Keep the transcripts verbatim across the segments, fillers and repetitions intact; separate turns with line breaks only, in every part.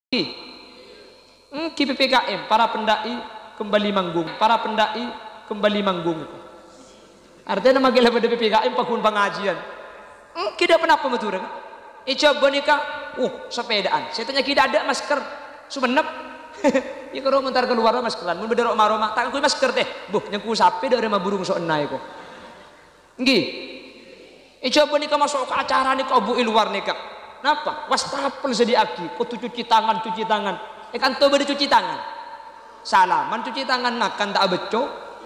hmm, K P P K M, para pendai kembali manggung, para pendai kembali manggung. Artinya nama gila pada P P K M pakun pengajian. Hmm, kita pernah pematur kan? Icoba nikah, uh sepedaan. Saya tanya kita ada masker, sumenep. Ya kalau mentar keluar maskeran, mun beda roma roma, tak aku masker teh. Buh, nyengku sapi dari ma burung sok enai kok. Nggih. Icoba nikah masuk ke acara nikah bu luar nikah. Napa? Wastafel sediaki, kau tuh cuci tangan, cuci tangan. Eh kan tuh cuci tangan. Salaman cuci tangan makan tak beco.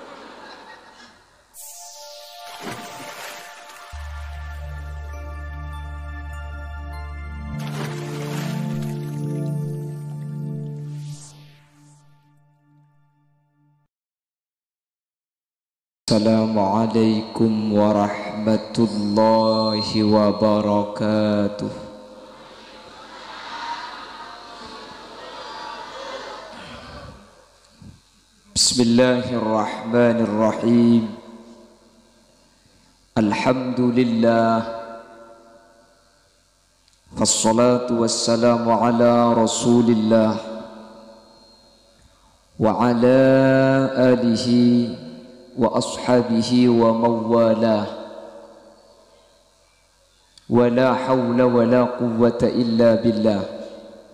Assalamualaikum warahmatullahi wabarakatuh. Bismillahirrahmanirrahim. Alhamdulillah. Wassalatu wassalamu ala Rasulillah wa ala alihi wa ashabihi wa mawalah. Wa la hawla wa la quwwata illa billah.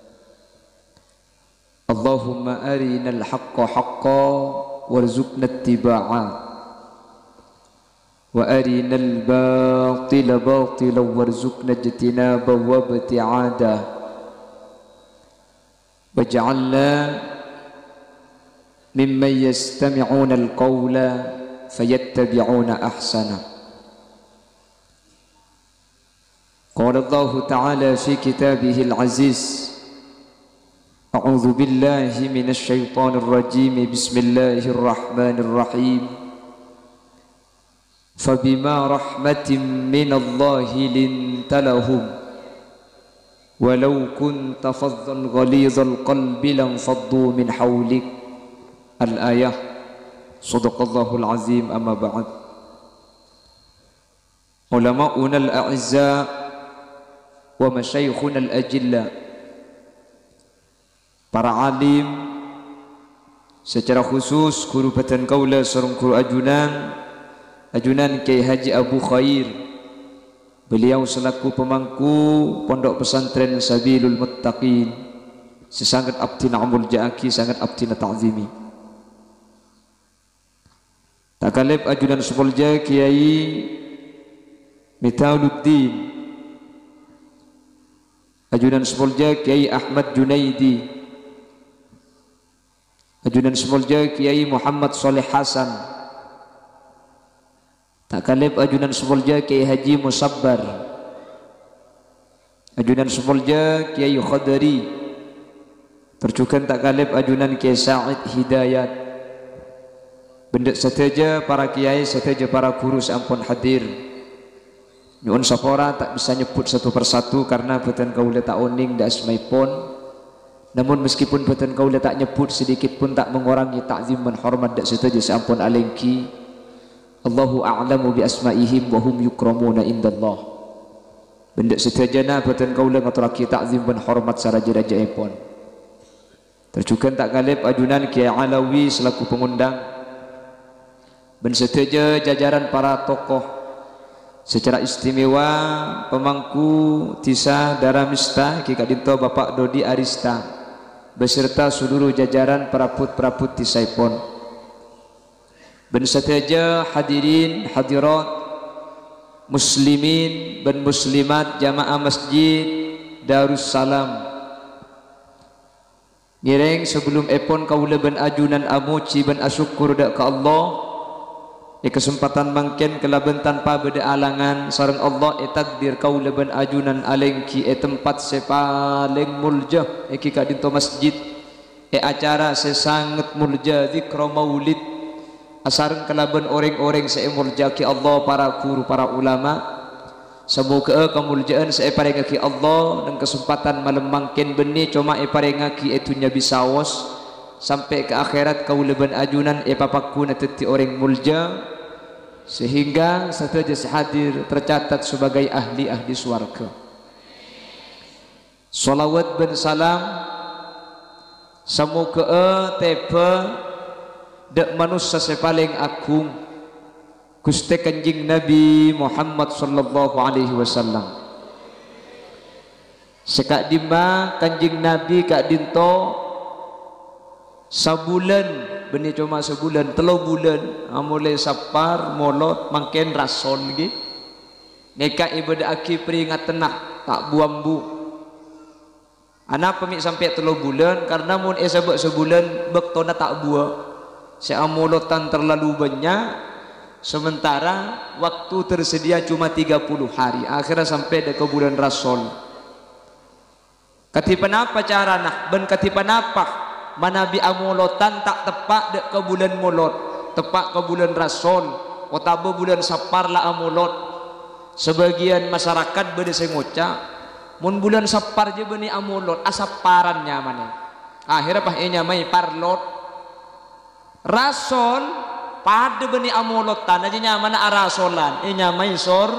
Allahumma arina al-haqqa haqqan warzuqna ittiba'ah wa arina al-batila batilan warzuqna ijtinaba wa ibti'ada waj'alna mimman yastami'una al-qawla fayattabi'una ahsana. Qala Allah ta'ala fi kitabihi al-aziz, A'udzu billahi minasy syaithanir rajim. Bismillahirrahmanirrahim. Fabima rahmatin minallahi linta lahum walau kunta faddan ghalizal qalbi lanfaddu min hawlik. Al-ayah. Shadaqallahul azim. Amma ba'd. Ulama'una al-a'izza wa masyayikhuna al-ajilla, para alim secara khusus guru Batan Kaula sareng guru ajunan ajunan Kiai Haji Abu Khair, beliau selaku pemangku Pondok Pesantren Sabilul Muttaqin, sesangat abdina amul ja'aki, sangat abdina ta'zimi. Tak kalib ajunan Supolja Kiai Mitauluddin, ajunan Supolja Kiai Ahmad Junaidi, ajunan Semolja Kiai Muhammad Saleh Hasan, tak kalib ajunan Semolja Kiai Haji Musabbar, ajunan Semolja Kiai Khadari, terjukan tak kalib ajunan Kiai Sa'id Hidayat. Benda seteja para kiai, seteja para guru sampun hadir. Nyuwun sapora tak bisa nyebut satu persatu karena Batan Kaula tak oning dak asmaipun. Namun meskipun Batan Kaula tak nyebut sedikit pun tak mengurangi takzim dan hormat dak setuju sampun alengki. Allahu a'lamu bi asma'ihim wa hum yukramuna indallah. Benda setajana Batan Kaula ngaturake takzim dan hormat saraja-rajaipun. Terjukan tak kalib ajunan Kiai Alawi selaku pengundang. Ben seteja jajaran para tokoh secara istimewa pemangku Tisa Daramista Ki Kadinto Bapak Dodi Arista beserta seluruh jajaran peraput-peraput Tisaipun. Ben sateja hadirin hadirat muslimin dan muslimat jamaah masjid Darussalam. Ngireng sebelum epon kaula ben ajunan amuci ben asyukur dak ka Allah. Di kesempatan mangken kelaben tanpa beda alangan sareng Allah e takdir kaula ben ajunan alengki e tempat sepaling mulja e ki kadinto masjid e acara sesangat mulja zikra maulid asareng kelaben orang-orang se mulja ki Allah, para guru para ulama. Semoga kemuljaan se paring ki Allah dan kesempatan malam mangken beni cuma e paring ki etunya bisawos sampai ke akhirat kaula ben ajunan e papakuna teti orang mulja sehingga sateja hadir tercatat sebagai ahli-ahli swarga. Salawat ben salam Semoga tepe dek manusia sepaling agung Gusti Kanjeng Nabi Muhammad sallallahu alaihi wasallam. Sekak dima Kanjeng Nabi kak dinto sebulan benih cuma sebulan telo bulan mulai sapar molot mangken rason lagi neka ibadah aki peringat tenah tak buambu anak pemik sampai telo bulan karena mun esabak sebulan bektona tak buah seamolotan terlalu banyak sementara waktu tersedia cuma tiga puluh hari akhirnya sampai ke bulan rason. Katipan apa cara nah ben katipan apa manabi amolotan tak tepak dek ke bulan molot tepak ke bulan rasul otaba bulan sapar lah amolot sebagian masyarakat bade sengoca mun bulan sapar je bani amolot asaparannya mana akhirnya pah enya mai parlot rasul pada bani amolotan aja nyamana arasolan enya mai sor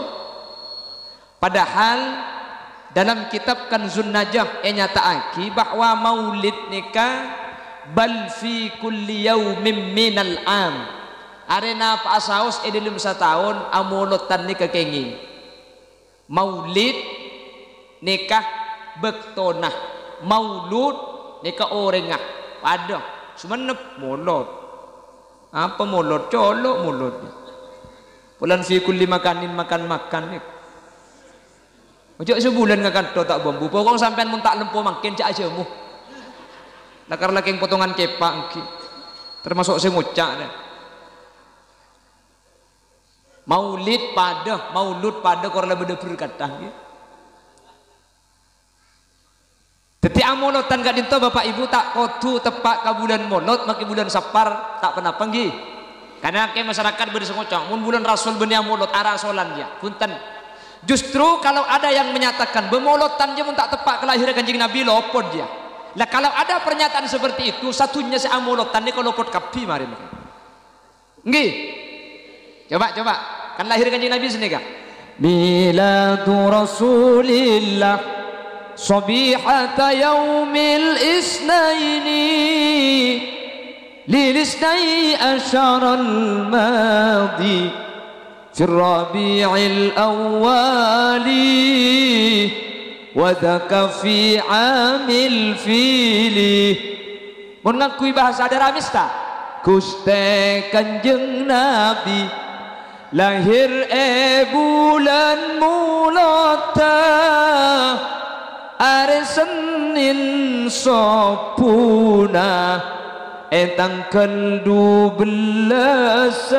padahal dalam kitab Kanzun Najah ia nyatakan bahwa maulid nikah bal fi kulli yaumin minal am arena pa asaus edelum satahun amolotan nikah kenging maulid nikah bektonah maulud nikah orengah pada semenep molot apa molot colok molot bulan fi kulli makanin makan-makan nih Ojo sebulan ngak kanto tak bambu. Pokok sampean mun tak lempo makin cak aja mu. Lakar laking potongan kepak engki. Termasuk sing ngucak deh. Maulid pada, maulud pada korla beda berkata nggih. Dadi amolotan gak dinto Bapak Ibu tak kodu tepak ka bulan molot maki bulan sapar tak pernah nggih. Karena ke masyarakat beda sengocok mun bulan rasul beni amolot arasolan dia. Punten. Justru kalau ada yang menyatakan bermolotan je pun tak tepat kelahiran Kanjeng Nabi lopot dia. Lah kalau ada pernyataan seperti itu satunya si amolotan ni kalau lopot kapi mari. Nggih. Coba coba kan lahir Kanjeng Nabi sini kah? Miladu Rasulillah sabihata yaumil isnaini lil isnai asharal madi في الربيع الأول وذاك في عام الفيل mengakui bahasa Aramis tak? Gusti Kanjeng Nabi lahir e bulan mulata are Senin sopuna etangkel dua belas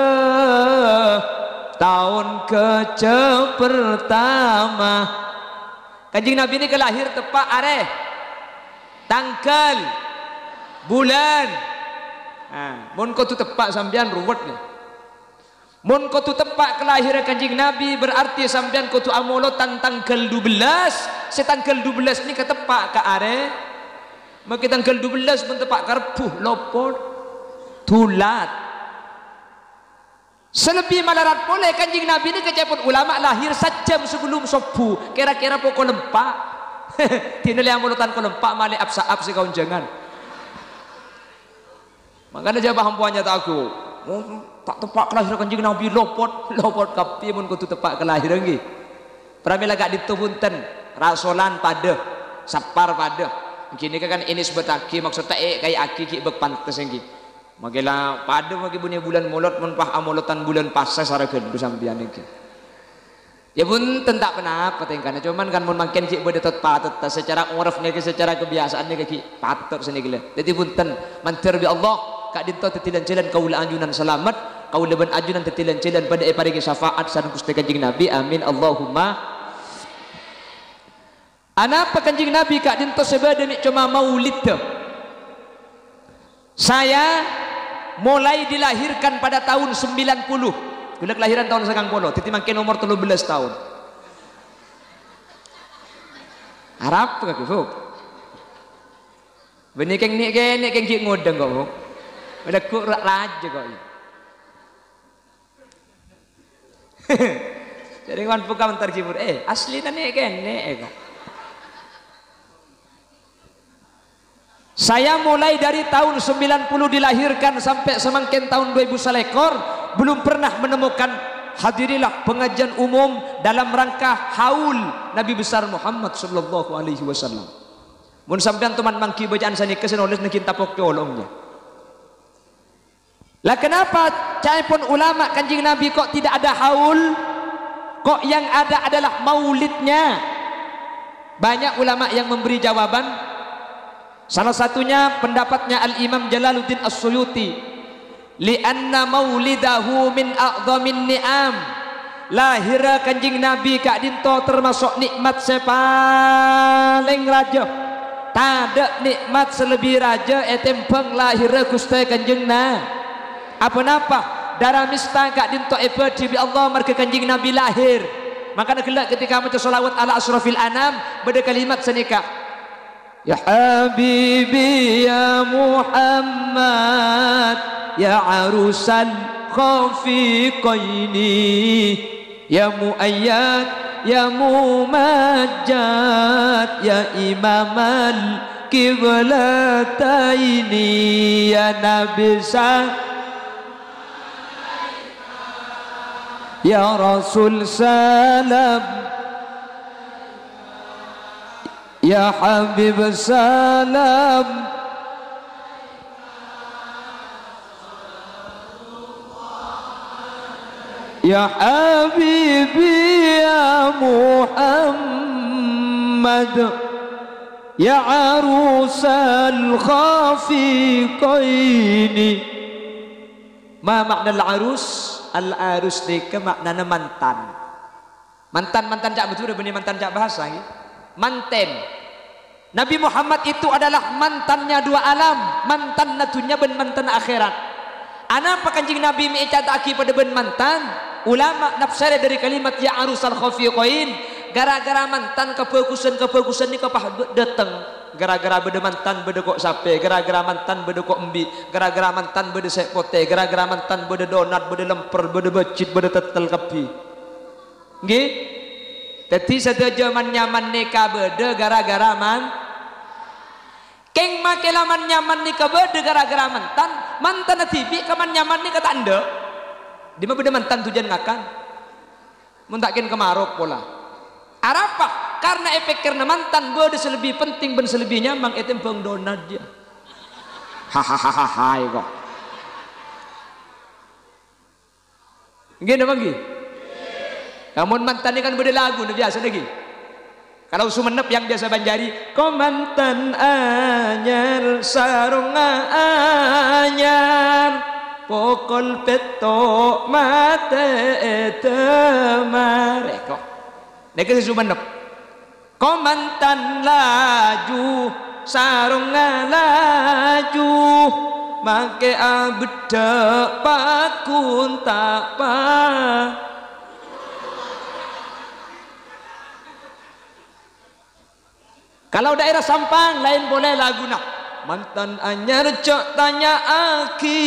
tahun ke pertama Kanjeng Nabi ini kelahir tepat are tanggal bulan nah, mun kau tu tepat sampean ruwet ni mun kau tu tepat kelahiran Kanjeng Nabi berarti sampean kau tu amolotan tanggal dua belas setanggal dua belas ni ketepak ke are maka tanggal dua belas pun tepat karpuh lopot tulat. Selebih malarat boleh Kanjeng Nabi ini keceput ulama lahir sejam sebelum subuh kira-kira pokok lempak tinilai amulutan ko lempak mali apsa-ap si kaun jangan makanya jawab hampuannya tak aku oh, tak tepat kelahiran Kanjeng Nabi lopot lopot kapi mun kutu tepat kelahiran lagi pramila gak ditupunten rasolan pada sapar pada gini kan ini sebetaki maksudnya eh kayak aki ki bek pantes lagi Magila pada magi punya bulan molot mun pah amolotan bulan pasai saragen du sampean iki. Ya pun tentak kenapa tengkana cuman kan mun makin cik bade tot patut secara uruf niki secara kebiasaan niki patut seni gila. Dadi punten mantir bi Allah kak dinto tetilan jalan kaula anjunan selamat kaula ben ajunan tetilan jalan pada e paringi syafaat sareng Gusti Kanjeng Nabi amin Allahumma. Anapa Kanjeng Nabi kak dinto sebade ni cuma maulid. Saya mulai dilahirkan pada tahun sembilan puluh. Bila kelahiran tahun sembilan puluh, titi makin umur tiga belas tahun. Arab kaki fuk. Beni keng ni keng ni keng cik ngodeng kok fuk. Ada kuk raja kok. Jadi kan buka mentar cibur. Eh asli tani keng ni kok.
Saya mulai dari tahun sembilan puluh dilahirkan sampai semakin tahun dua ribu selekor belum pernah menemukan hadirilah pengajian umum dalam rangka haul Nabi besar Muhammad sallallahu alaihi wasallam. Mun sampean teman mangki bacaan sani kesenoles nekin tapok colongnya. Lah kenapa cai pun ulama Kanjeng Nabi kok tidak ada haul? Kok yang ada adalah maulidnya? Banyak ulama yang memberi jawaban. Salah satunya pendapatnya Al-Imam Jalaluddin As-Suyuti, li'anna maulidahu min a'dhamin ni'am. Lahir Kanjeng Nabi kak dinto termasuk nikmat sepaling raja. Tada nikmat selebih raja etempeng lahir Gusti Kanjeng na. Apa napa? Darah mista kak dinto eva di Allah marke Kanjeng Nabi lahir. Maka kelak ketika maca selawat ala asrafil anam beda kalimat senika. Ya Habibi ya Muhammad ya arusal khafiqaini ya muayyad ya mumajjad ya imamal kiblataini ya nabi sa ya rasul salam ya Habib salam ya Habibi ya Muhammad ya arusal khafiqaini. Ma makna al-arus? Al-arus deka maknanya mantan. Mantan-mantan cak betul benih mantan cak bahasa ya? Manten. Nabi Muhammad itu adalah mantannya dua alam, mantan natunya ben mantan akhirat. Anapa Kanjeng Nabi meicataki pada ben mantan? Ulama nafsare dari kalimat ya arusal khafiqain, gara-gara mantan kebagusan-kebagusan ni kapah datang, gara-gara beda mantan beda kok sape, gara-gara mantan beda kok embi, gara-gara mantan beda sepote, gara-gara mantan beda donat, beda lemper, beda becit, beda tetel kepi. Nggih? Teti satu zaman nyaman nikah beda gara-gara man keng make laman nyaman nikah beda gara-gara mantan mantan tibi kaman nyaman nikah tak anda di mana beda mantan tujuan ngakan muntakin kemarok pola arapa karena efek karena mantan beda selebih penting ben selebih nyaman itu bang donat dia hahaha hai kok gini bang kamu mantan ini kan beda lagu biasa lagi. Kalau Sumenep yang biasa Banjari, ko mantan anyar sarung anyar pokol peto mate temare kok. Nek si Sumenep. Ko mantan laju sarung laju make abeda pakun tak pa. Kalau daerah Sampang lain boleh lagu nak mantan anyar cok tanya aki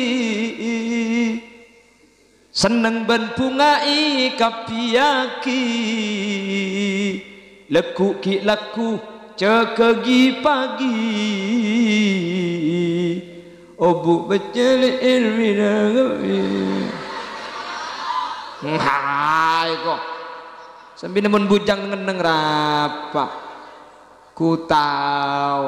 seneng ben bungai kapiaki leku ki laku cekegi pagi obu becel irwina hai kok sambil nemen bujang ngeneng rapa ku tahu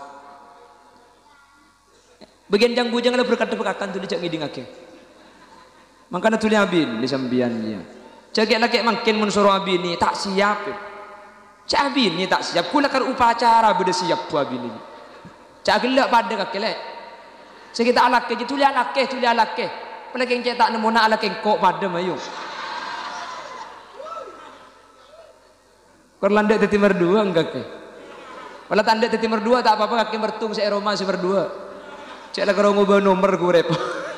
bagian jang bujang ada berkata berkakan tu dicak ngiding ake makanya tulis abin di sambiannya cakek laki makin mensuruh abin ni tak siap cak abin ni tak siap kula kar upacara beda siap tu abin ni cak gelak pada kake lek sekitar alak ke tulis alak ke tulis alak ke apalagi yang cak tak nemu nak alak kok pada mayu perlandak teti berdua enggak ke walau tanda teti berdua tak apa-apa kaki mertung saya Roma si berdua cek lah kalau ngubah nomor gue repot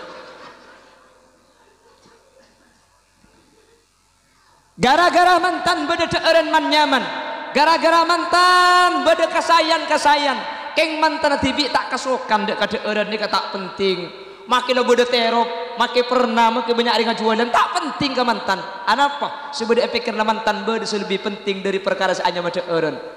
gara-gara mantan beda teeren man nyaman gara-gara mantan beda kasayan-kasayan keng mantan tibi tak kesokan dek kade eren ni tak penting makin lo beda terop makin pernah makin banyak ringan jualan tak penting ke mantan anapa sebeda efek karena mantan beda lebih penting dari perkara seanya macam eren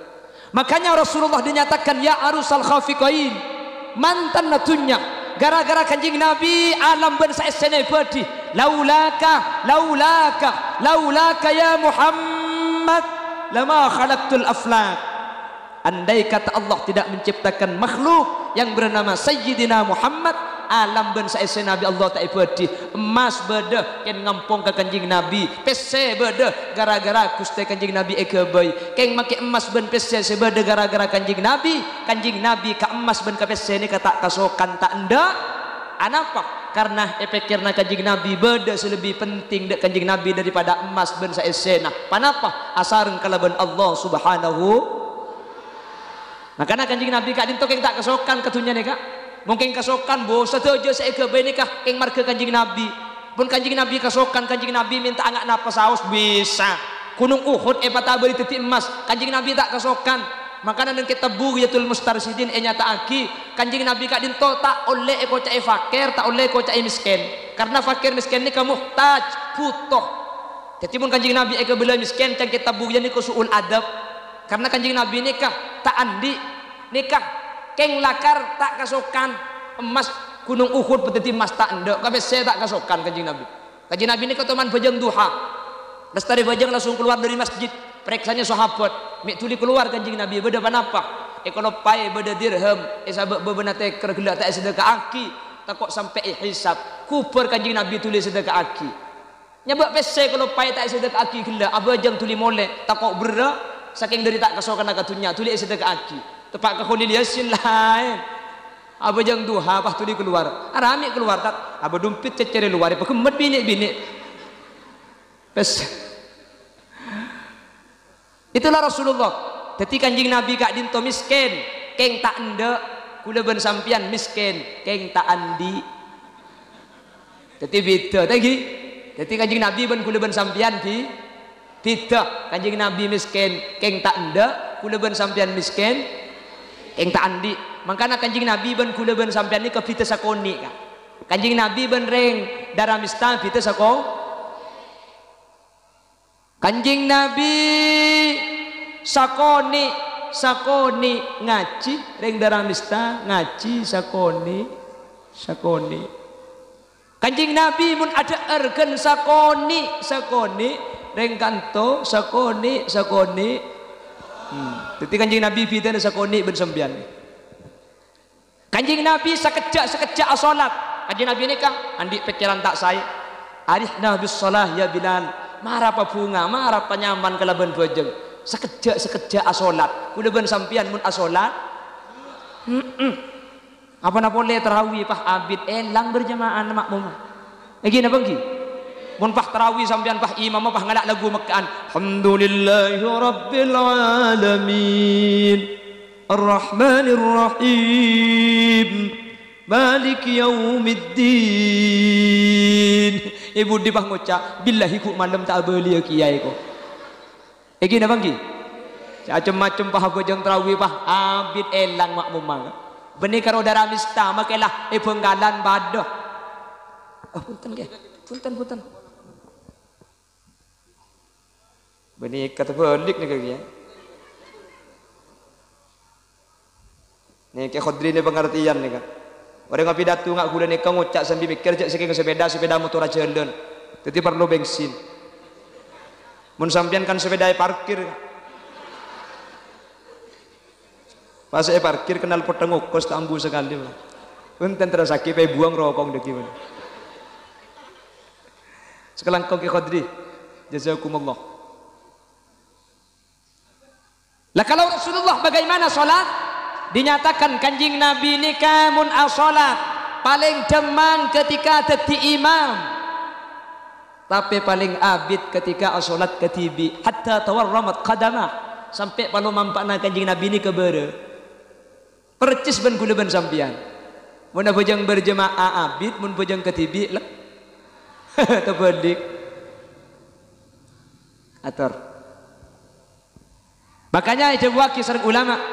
Makanya Rasulullah dinyatakan ya arusal khafiqain, mantan natunya. Gara-gara kanjing Nabi alam bangsa esene badi. Laulaka, laulaka, laulaka ya Muhammad lama khalaqtul aflak. Andai kata Allah tidak menciptakan makhluk yang bernama Sayyidina Muhammad, alam bangsa esene Nabi Allah tak badi. Emas beda ken ngampung ke kanjing Nabi, pese beda gara-gara kuste kanjing Nabi ekebay. Ken make emas ben pese sebeda gara-gara kanjing Nabi, kanjing Nabi ka emas ben ka pese ni kata kasokan tak ndak. Anapa? Karena epekirna kanjing Nabi beda selebih penting dek kanjing Nabi daripada emas ben sa esena. Panapa? Asareng kalaban Allah Subhanahu. Makanya kanjing Nabi kak dinto keng tak kasokan katunya ni kak. Mungkin kasokan bos sateja saya ke benikah keng marke kanjing Nabi. Pun kanjing Nabi kasokan kanjing Nabi minta angak napa saus bisa. Gunung Uhud e patah beri teti emas, kanjing Nabi tak kasokan. Makanya nang kita bughyatul mustarsidin e nyata aki kanjing Nabi kak dinto tak oleh e kocai fakir, tak oleh kocai miskin. Karena fakir miskin ni kamu muhtaj, butuh. Jadi pun kanjing Nabi e ke bela miskin cang kita bughya ni ko suul adab. Karena kanjing Nabi nikah tak andi nikah keng lakar tak kasokan emas gunung Uhud petiti emas tak ndek kabeh saya tak kasokan kanjing Nabi. Kanjing Nabi ini keteman bajang duha. Lestari bajang langsung keluar dari masjid. Periksanya sahabat, mik tuli keluar kanjing Nabi beda panapa? E kalau pai beda dirham, e sabak bebena teker gelak tak sedekah aki, tak kok sampai hisab. Kuper kanjing Nabi tuli sedekah aki. Nyabak pese kalau pai tak sedekah aki gelak, abajang tuli molek, tak kok bera saking dari tak kasokan akatunya tuli sedekah aki. Tepak ke Khalil Yasin lain. Aba jang duha pah tuli keluar. Arami keluar tak. Aba dumpit cecere luar. Apa kemet bini-bini. Pes. Itulah Rasulullah. Dadi kanjing Nabi kak dinto miskin, keng tak ndek, kula ben sampian miskin, keng tak andi. Dadi beda tadi. Dadi kanjing Nabi ben kula ben sampian bi beda. Kanjing Nabi miskin, keng tak ndek, kula ben sampian miskin, keng tak andi. Makanya kanjing Nabi ben kula ben sampean ni ke pita sakoni kan. Kanjing Nabi ben reng darah mista pita sako. Kanjing Nabi sakoni sakoni ngaji reng darah mista ngaji sakoni sakoni. Kanjing Nabi mun ada ergen sakoni sakoni reng kanto sakoni sakoni. Hmm. Jadi kanjing Nabi pita sakoni ben sembian. Kanjing Nabi sekejap sekejap salat. Kanjing Nabi ni kah andi pikiran tak saya. Arihna bis salah ya Bilal. Marah apa bunga, marah apa nyaman kalaban bojeng. Sekejap sekejap salat. Kuda ben sampian mun asolat. Heeh. Apa na boleh tarawih pah abid elang berjamaah makmum. Lagi na bangki. Mun pah tarawih sampian pah imam pah ngalak lagu Mekkaan. Alhamdulillahi rabbil alamin. Ar-Rahmanir Rahim. Malik yaumiddin. Ibu di pah ngucap billahi ku malam tak beli kiai ko. Egi na bangki. Macam-macam pah bojong tarawih pah abid elang makmum mah. Beni karo darah mista makelah e penggalan badah. Oh punten ge. Punten punten. Beni kata balik ni kiai. Ni ke khadri ni pengertian ni kan. Orang ngapi datu ngak gula ni kau ngucap sambil mikir jak saking sepeda sepeda motor aja jalan. Jadi perlu bensin. Mun sampian kan sepeda parkir. Pas saya parkir kenal potong ukos tambu sekali. Punten terus sakit pe buang rokok deki. Sekarang kau ke khadri. Jazakumullah. Lah kalau Rasulullah bagaimana salat? Dinyatakan kanjing Nabi ni kamun asolat paling demang ketika dadi imam, tapi paling abid ketika asolat ketibi hatta tawarramat qadamah sampai palu mampakna kanjing Nabi ni kebere percis ben kula ben sampian mun bojang berjemaah abid mun bojang ketibi lah tebedik atur. Makanya jawab kisah ulama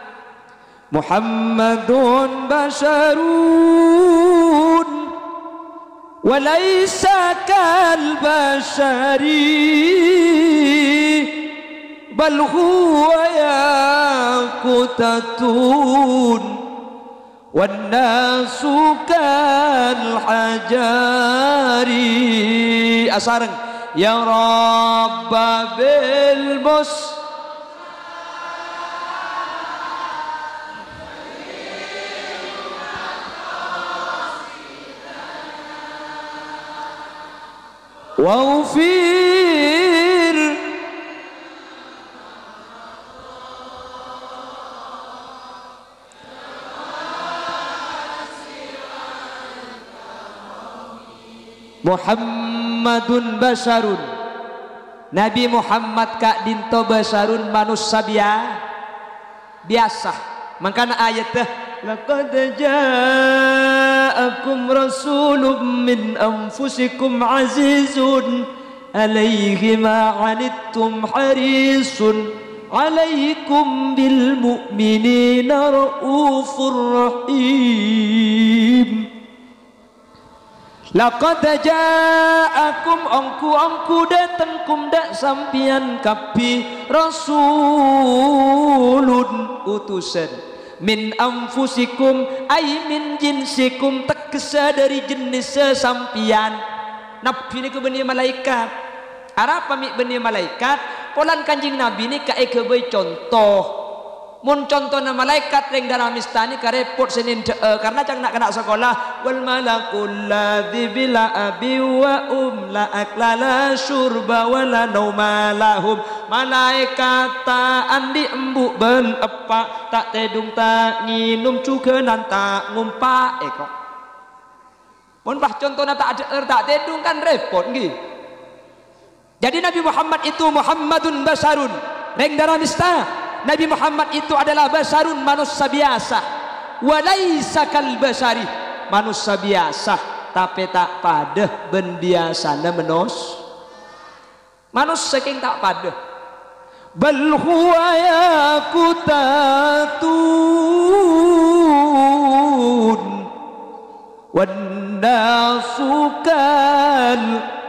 Muhammadun basharun wa laysa kal bashari
bal huwa yaqutatun wan nasu kal hajari. Asareng ya rabba bil mus waghfir Muhammadun basarun, Nabi Muhammad kak dinto basarun manusia biasa. Makanya ayatnya laqad ja'akum rasulun min anfusikum azizun alaihi ma 'anittum harisun alaikum bil mu'minina raufur rahim. Laqad ja'akum angku-angku datang kum dak sampian kapi rasulun utusan min anfusikum ay min jinsikum tegesa dari jenis sesampian. Nabi ni ke bani malaikat. Arapa mi bani malaikat? Polan kanjing Nabi ni ka ekebe contoh. Mun contohna malaikat ring dalam istani ka repot senin de, uh, karena cang nak kena sekolah wal malakul ladzi bila abi wa um la aklala syurba wala nauma lahum. Malaikat ta andi embu ben apa tak tedung tak nginum cukenan tak ngumpa eko. Mun bah contohna tak ada tak tedung kan repot nggih. Jadi Nabi Muhammad itu Muhammadun basarun ring dalam istana. Nabi Muhammad itu adalah basarun manusia biasa. Walaisa kal basari manusia biasa tapi tak pada ben biasana menos manusia king tak pada. Bal huwa yaqutatun wan nasu kal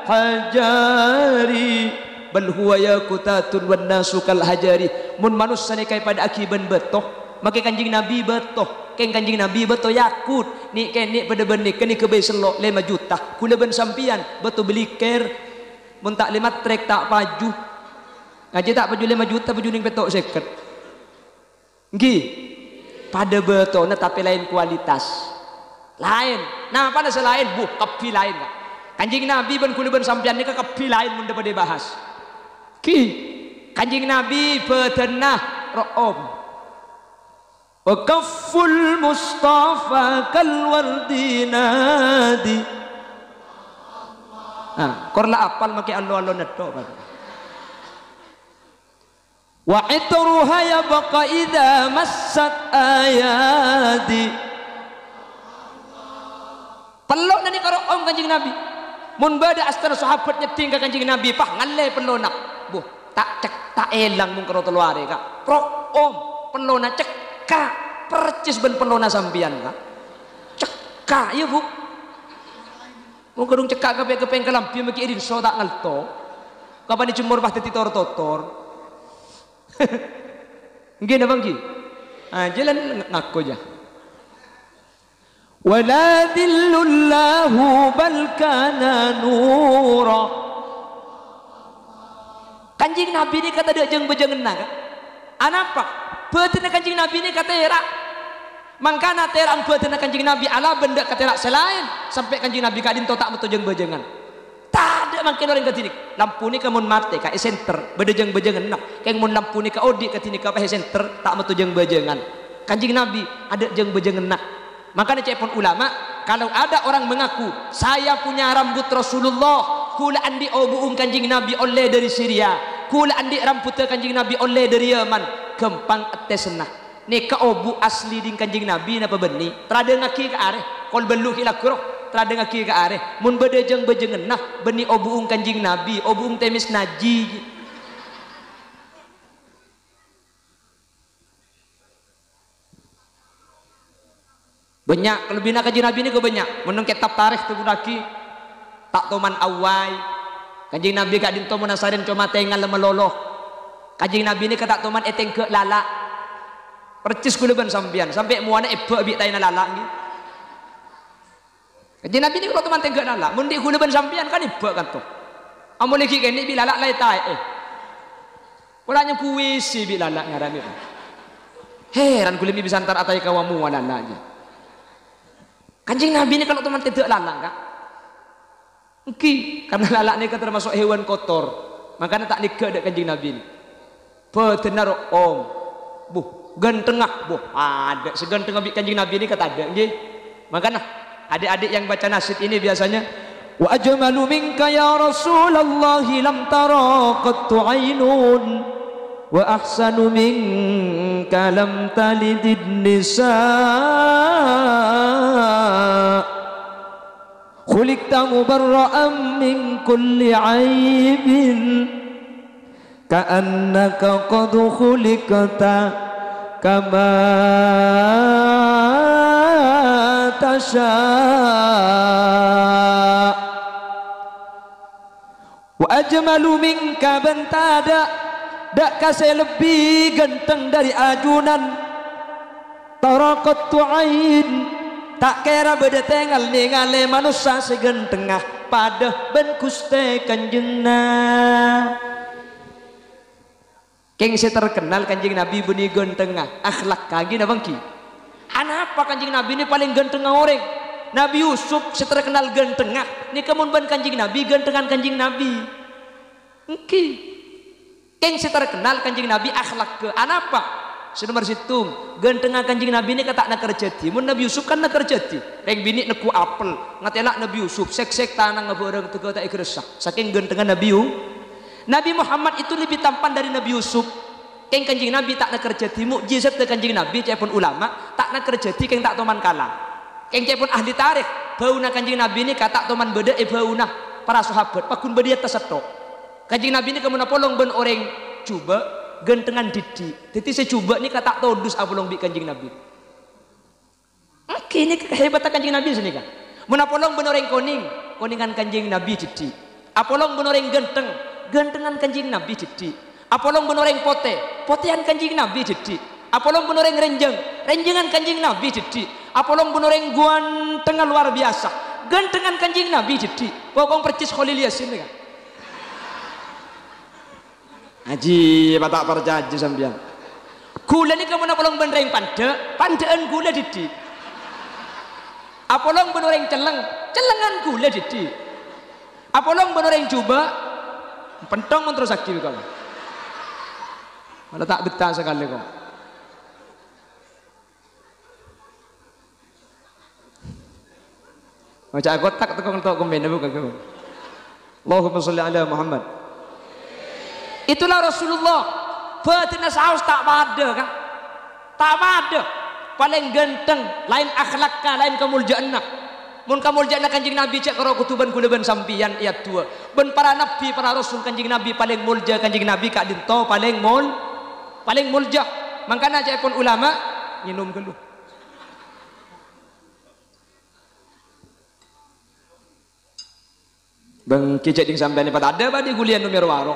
hajari. Bal huwa yaqutatun wan nasu kal hajari. Mun manusia ni kai pada akiban betoh make kanjing Nabi betoh keng kanjing Nabi betoh yakut ni ken ni pada benik ni kebe selok lima juta kula ben sampian betul beli ker mun tak lima trek tak paju ngaji tak paju lima juta paju ning betok seket nggih pada betoh na tapi lain kualitas lain. Nah pada selain buh kepi lain kanjing Nabi ben kula ben sampian ni ke kepi lain mun dapat dibahas ki kanjing Nabi petenah ro'om wa kafful mustafa kal wardi nadi. Nah korla apal make allo-allo neto wa itruha yabqa idza massat ayadi. Pelok nani karo om kanjing Nabi mun bada astana sahabat nyeting ka kanjing Nabi pah ngalle pelona buh tak cek tak elang mung karo teluare kak pro om pelona cekak percis ben pelona sampian kak cekak ya bu mung kadung cekak kabeh kepeng kelampi meki irin so tak ngalto kapan dicumur bah teti tor-totor nggih na bang ki ah jalan ngaku aja. Wala dhillullahu bal kana nura. Kanjing Nabi ni kata dia jeng bejengan kan? Anapa? Betina kanjing Nabi ni kata era. Mangkana terang betina kanjing Nabi ala benda kata era selain sampai kanjing Nabi kadin to tak betul jeng bejengan. Tak ada mangkin orang katinik. Lampu ni kamun mate ka center beda jeng bejengan nak. Keng mun lampu ni ka odi katinik ka center tak betul jeng bejengan. Kanjing Nabi ada jeng bejengan nak. Makanya cepon ulama kalau ada orang mengaku saya punya rambut Rasulullah kula andi obuung kanjing Nabi oleh dari Syria kula andi rambut kanjing Nabi oleh dari Yaman kempang etesna ni ka obu asli ding kanjing Nabi napa beni trade ngaki ka areh kol belu hilakro trade ngaki ka areh mun bedejeng bejengen nah beni obuung kanjing Nabi obuung temis naji. Banyak kelebihan kanjing Nabi ini ke banyak menung kitab tarikh tu laki tak toman awai kanjing Nabi kak dinto munasarin cuma tengal meloloh
Kanjeng Nabi ni kata teman eteng ke lala. Percis kuleban sampian sampai muana ebe abi taina lala nggih. Kanjeng Nabi ni kalau teman tengke lala, mun di kuleban sampian kan ibe kan tuh. Amun lagi kene bi lala lai tai eh. Polanya kuisi bi lala ngarani. Heran kulit bisa antar atai kawamu lala aja. Kanjeng Nabi ni kalau teman tidak lala kak. Engki karena lala ni kan termasuk hewan kotor. Makanya tak nikah dek kanjeng Nabi ni. Betenar om. Buh, gantengah buh. Ada seganteng abi kanjeng Nabi ni kata ada nggih. Makanya adik-adik yang baca nasyid ini biasanya wa ajmalu minka ya Rasulullah lam tara qattu ainun wa ahsanu minka lam talidin nisa khuliqta mubarra'an min kulli aibin ka'annaka qad khuliqta kama tasha wa ajmalu minka bentada dak kasih lebih ganteng dari ajunan taraqattu ain tak kira beda tengal ningale manusia segentengah pada ben kuste kanjengna keng se terkenal kanjeng Nabi beni gantengah akhlak kagi na bangki anapa kanjeng Nabi ini paling ganteng orang Nabi Yusuf se terkenal gantengah ni kemun ban kanjeng Nabi gantengan kanjeng Nabi engki keng se terkenal kanjeng Nabi akhlak ke anapa senomor situ gantengah kanjeng Nabi ini kata nak kerjati mun Nabi Yusuf kan nak kerjati reng bini neku apel ngatela Nabi Yusuf sek-sek tanang ngabeureng teu tak ikresah saking gantengan Nabi Yusuf Nabi Muhammad itu lebih tampan dari Nabi Yusuf keng kanjeng Nabi tak nak kerjati mukjizat ke kanjeng Nabi cepun ulama tak nak kerjati keng tak toman kalah keng cepun ahli tarikh bauna kanjeng Nabi ini kata toman beda e bauna para sahabat pakun beda tesetok kanjeng Nabi ini kemun polong ben orang coba gentengan didi jadi saya coba ni kata todus apolong bi kanjeng Nabi oke ini kehebatan kanjeng Nabi sini kan mun apolong ben orang kuning kuningan kanjeng Nabi didi apolong ben orang genteng gentengan kanjeng Nabi jadi apolong benoreng pote potean kanjeng Nabi jadi apolong benoreng renjeng renjengan kanjeng Nabi jadi apolong benoreng guan tengah luar biasa gentengan kanjeng Nabi jadi pokong percis Khalil Yasin kan haji batak perjanji sambian gula ni kamu apolong benoreng pande pandaan gula jadi apolong benoreng celeng celengan gula jadi apolong benoreng coba pentong terus sakit kau malah tak betah sekali kau macam kotak tukang untuk komen bukan kau Allahumma sholli ala Muhammad itulah Rasulullah betina saus tak ada kan tak ada paling ganteng lain akhlaknya lain kemuliaannya mun kamuljana kanjeng Nabi cek karo kutuban kuleban sampian ayat dua ben para nabi para rasul kanjeng Nabi paling mulja kanjeng Nabi kak dinto paling mul paling mulja mangkana cek pun ulama minum dulu bang kicek ding sampean pada ada badi gulian numero waro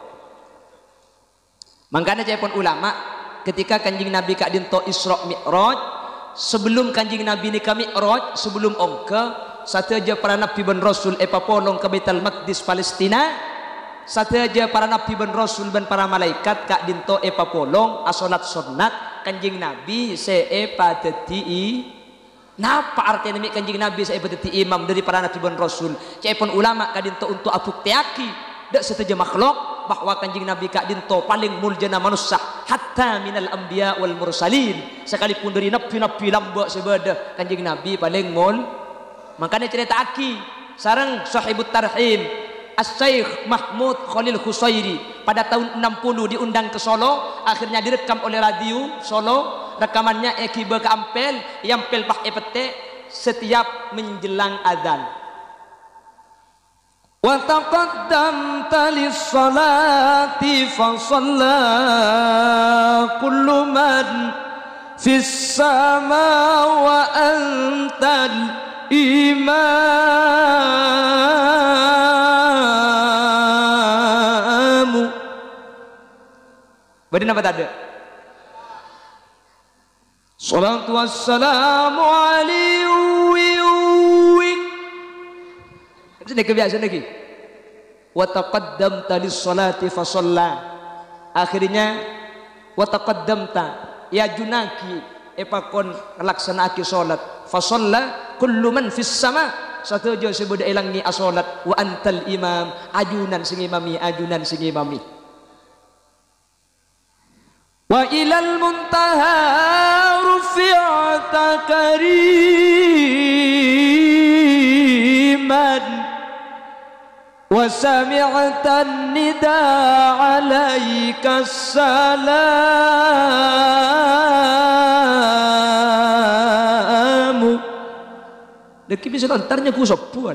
mangkana cek pun ulama ketika kanjeng Nabi kak dinto Isra Mi'raj sebelum kanjeng Nabi ni kami Mi'raj sebelum ongka satu aja para nabi ben rasul epa polong ke Baitul Maqdis Palestina satu aja para nabi ben rasul ben para malaikat kak dinto epa polong asolat sunat kanjeng Nabi se epa dadi napa artinya mi kanjeng Nabi se epa dadi imam dari para nabi ben rasul cepon ulama kak dinto untuk abuktiaki dak setuju makhluk bahwa kanjeng Nabi kak dinto paling muljana manusia hatta minal anbiya wal mursalin sekalipun dari nabi-nabi lambak sebadah kanjeng Nabi paling mul makanya cerita aki sareng sahibut tarhim As-Syaikh Mahmud Khalil Khusairi pada tahun enam puluh diundang ke Solo akhirnya direkam oleh radio Solo rekamannya ekiba ke Ampel yang pel pak epete setiap menjelang azan wa taqaddamta lis-salati fa shalla kullu man fis sama wa antal imamu Badan apa tak ada? Salatu wassalamu alaihi. Ini kebiasaan lagi. Wa taqaddamta lis-salati fa shalla. Akhirnya wa taqaddamta ya junaki epakon laksanaaki salat fa shalla kullu man fis sama satujo sebuda elangi asolat wa antal imam ajunan sing imami ajunan sing imami wa ilal muntaha rufi'ata kariman wa sami'atan nida alaika salamu deki bisa antarnya ku sepuan.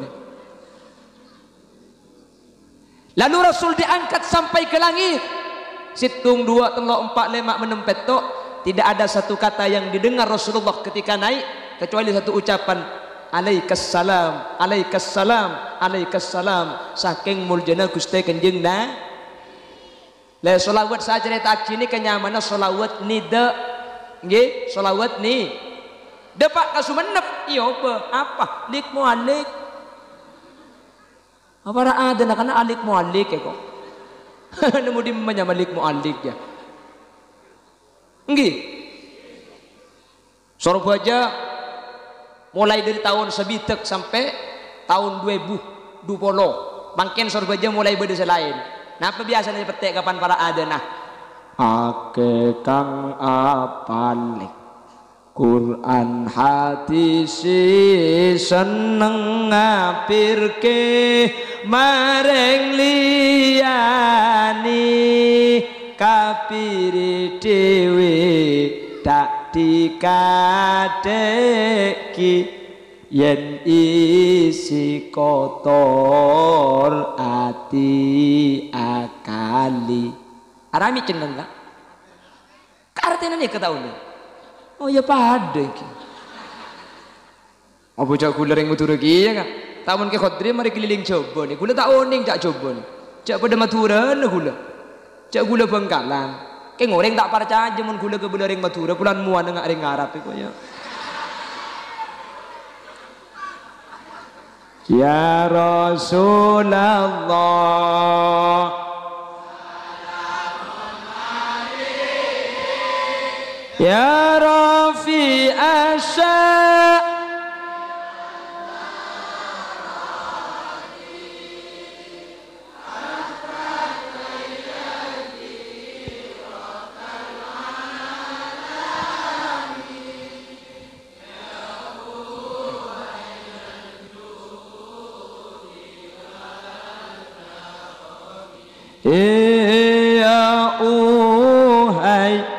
Lalu Rasul diangkat sampai ke langit. Situng dua telok empat lima enam petok, tidak ada satu kata yang didengar Rasulullah ketika naik kecuali satu ucapan alaikassalam, alaikassalam, alaikassalam. Saking muljana Gusti Kanjeng na. La selawat saya cerita ini kenyamanan selawat nida. Nggih, selawat ni. Depak kasumenep, iya apa? Apa? Lik mualik. Apa ra ada nak kana alik mualik ya kok. Nemu di menyamalik mualik ya. Nggih. Surabaya mulai dari tahun sebitek sampai tahun dua ribu dua puluh mungkin Surabaya mulai beda lain. Napa biasanya petik kapan para adana? Ake kang apalik Quran hadis seneng ngapirke mareng liyani kapiri dewe tak dikadeki yen isi kotor ati akali arami ceneng gak? Artinya nih ketahuan. Oh ya pada iki. Apa cak kula ring Madura ki ya kan? Tamun ke Khodri mari keliling coba nih. Kula tak oning cak coba nih. Cak pada Madura nih kula. Cak kula Bangkalan. Ke ngoreng tak percaya aja mun kula ke bula ring Madura kulan muan ngak ring Arab iku ya. Ya Rasulullah Ya Rafi Asya Ya uhai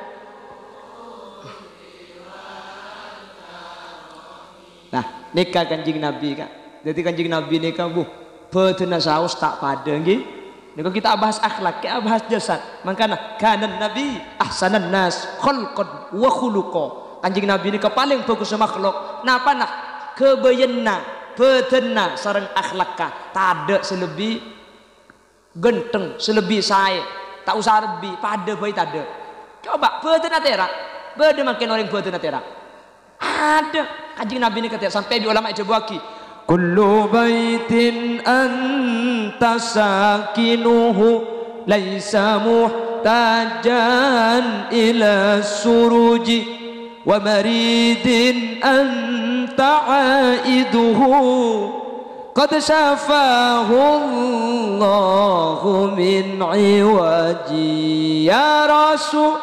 nikah Kanjeng Nabi kan. Jadi Kanjeng Nabi nikah bu betena saus tak pada nggih. Nika kita bahas akhlak, kita bahas jasad. Makanya kanan Nabi ahsanan nas khalqan wa khuluqa. Kanjeng Nabi nikah paling bagus makhluk. Napa nak kebayena betena sareng akhlakka. Tada selebih genteng, selebih sae. Tak usah lebih pada bae tada. Coba betena terak. Beda makin orang betena terak. Ada Kanjeng Nabi ini kata sampai di ulama Jabuaki kullu baitin anta sakinuhu laisa muhtajan ila suruji wa maridin anta aiduhu qad syafahu Allahu min iwaji ya Rasul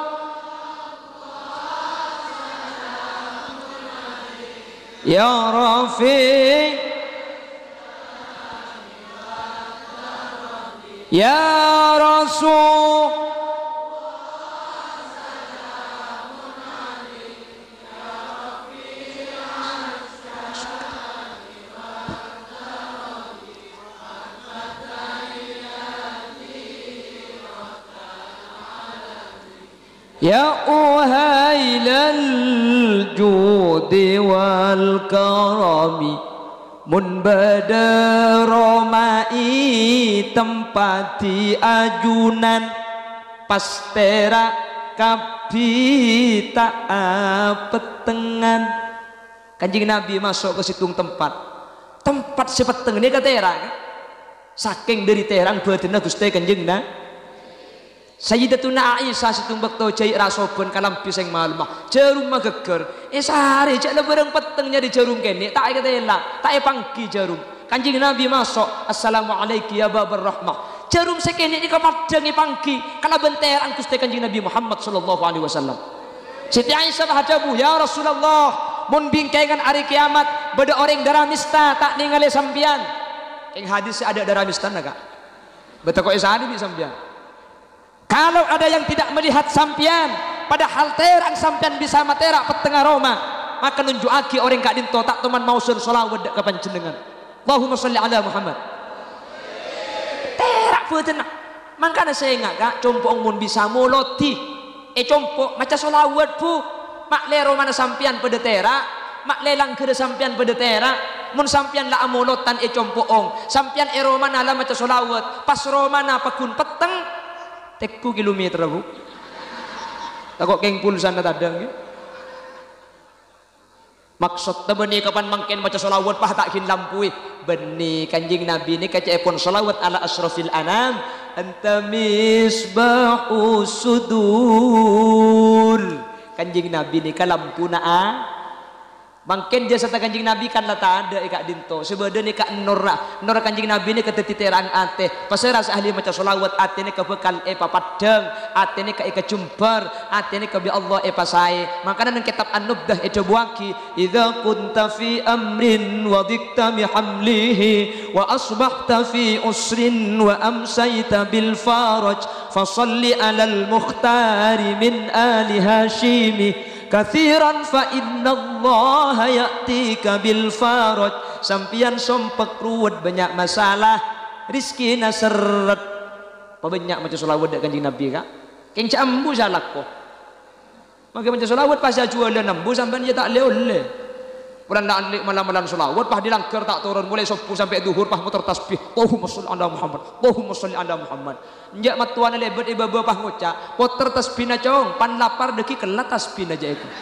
Ya Rafi Ya Rasul Ya uhailal judi wal karami mun badar romai tempati ajunan pastera kabita petengan. Kanjeng Nabi masuk ke situng tempat tempat sepeteng ini ketera kan? Saking dari terang badannya Gusti Kanjeng Nabi Sayyidatuna Aisyah situng bekto jai rasobon kalampi sing malmah jarum mageger eh sehari cak lebareng petengnya di jarum kene tak ketela tak pangki jarum. Kanjeng Nabi masuk assalamualaikum ya babar rahmah jarum sekene ini kepadangi pangki karena benterang Gusti Kanjeng Nabi Muhammad sallallahu alaihi wasallam. Siti Aisyah hajabu ya Rasulullah mun bingkengan hari kiamat beda orang darah mista tak ningali sampian. Yang hadis ada darah mista kak betul kok esadi di sampian. Kalau ada yang tidak melihat sampian padahal terang sampian bisa matera petengah Roma maka nunjuaki orang kak dinto tak teman mau sur solawat ke panjenengan. Allahumma sholli ala Muhammad. Terak betul makanya saya ingat kak compok mun bisa muloti eh compok maca solawat bu mak le romana sampian pada tera mak lelang ke sampian pada tera mun sampian la amolotan e compoong sampian e romana la maca solawat pas romana pakun peteng tekku kilometer bu takok keng pulsan tadang ya. Maksud beni kapan mangken maca solawat pah tak kin lampui beni Kanjeng Nabi ni kacepon solawat ala asrafil anam anta misbahu sudur. Kanjeng Nabi ni kalampuna a mangken jasa Kanjeng Nabi kan la tak ada ikak dinto sebeda ni kak norra norra Kanjeng Nabi ni ketetiterang ate pasal rasa ahli maca solawat ate ni kebekal e papadeng ate ni ka ika jumbar ate ni kabi Allah e pasai makana nang kitab an-nubdah e cobuaki idza kunta fi amrin wa dikta bi hamlihi wa asbahta fi usrin wa amsayta bil faraj fasalli alal mukhtari min ali hashimi kathiran fa inna Allah ya'tika bil faraj. Sampian sompek ruwet banyak masalah rizki naseret pabanyak macam solawat dak Kanjeng Nabi kak keng cambu salak ko maka macam solawat pas jualan nambu sampean dia tak le-le puran dak alik malam-malam solawat pah dilangker tak turun mulai subuh sampai duhur pah muter tasbih Allahumma sholli ala Muhammad Allahumma sholli ala Muhammad njak matuan lebet iba-iba pah ngucap poter tasbihna cong pan lapar deki kelat tasbihna aja itu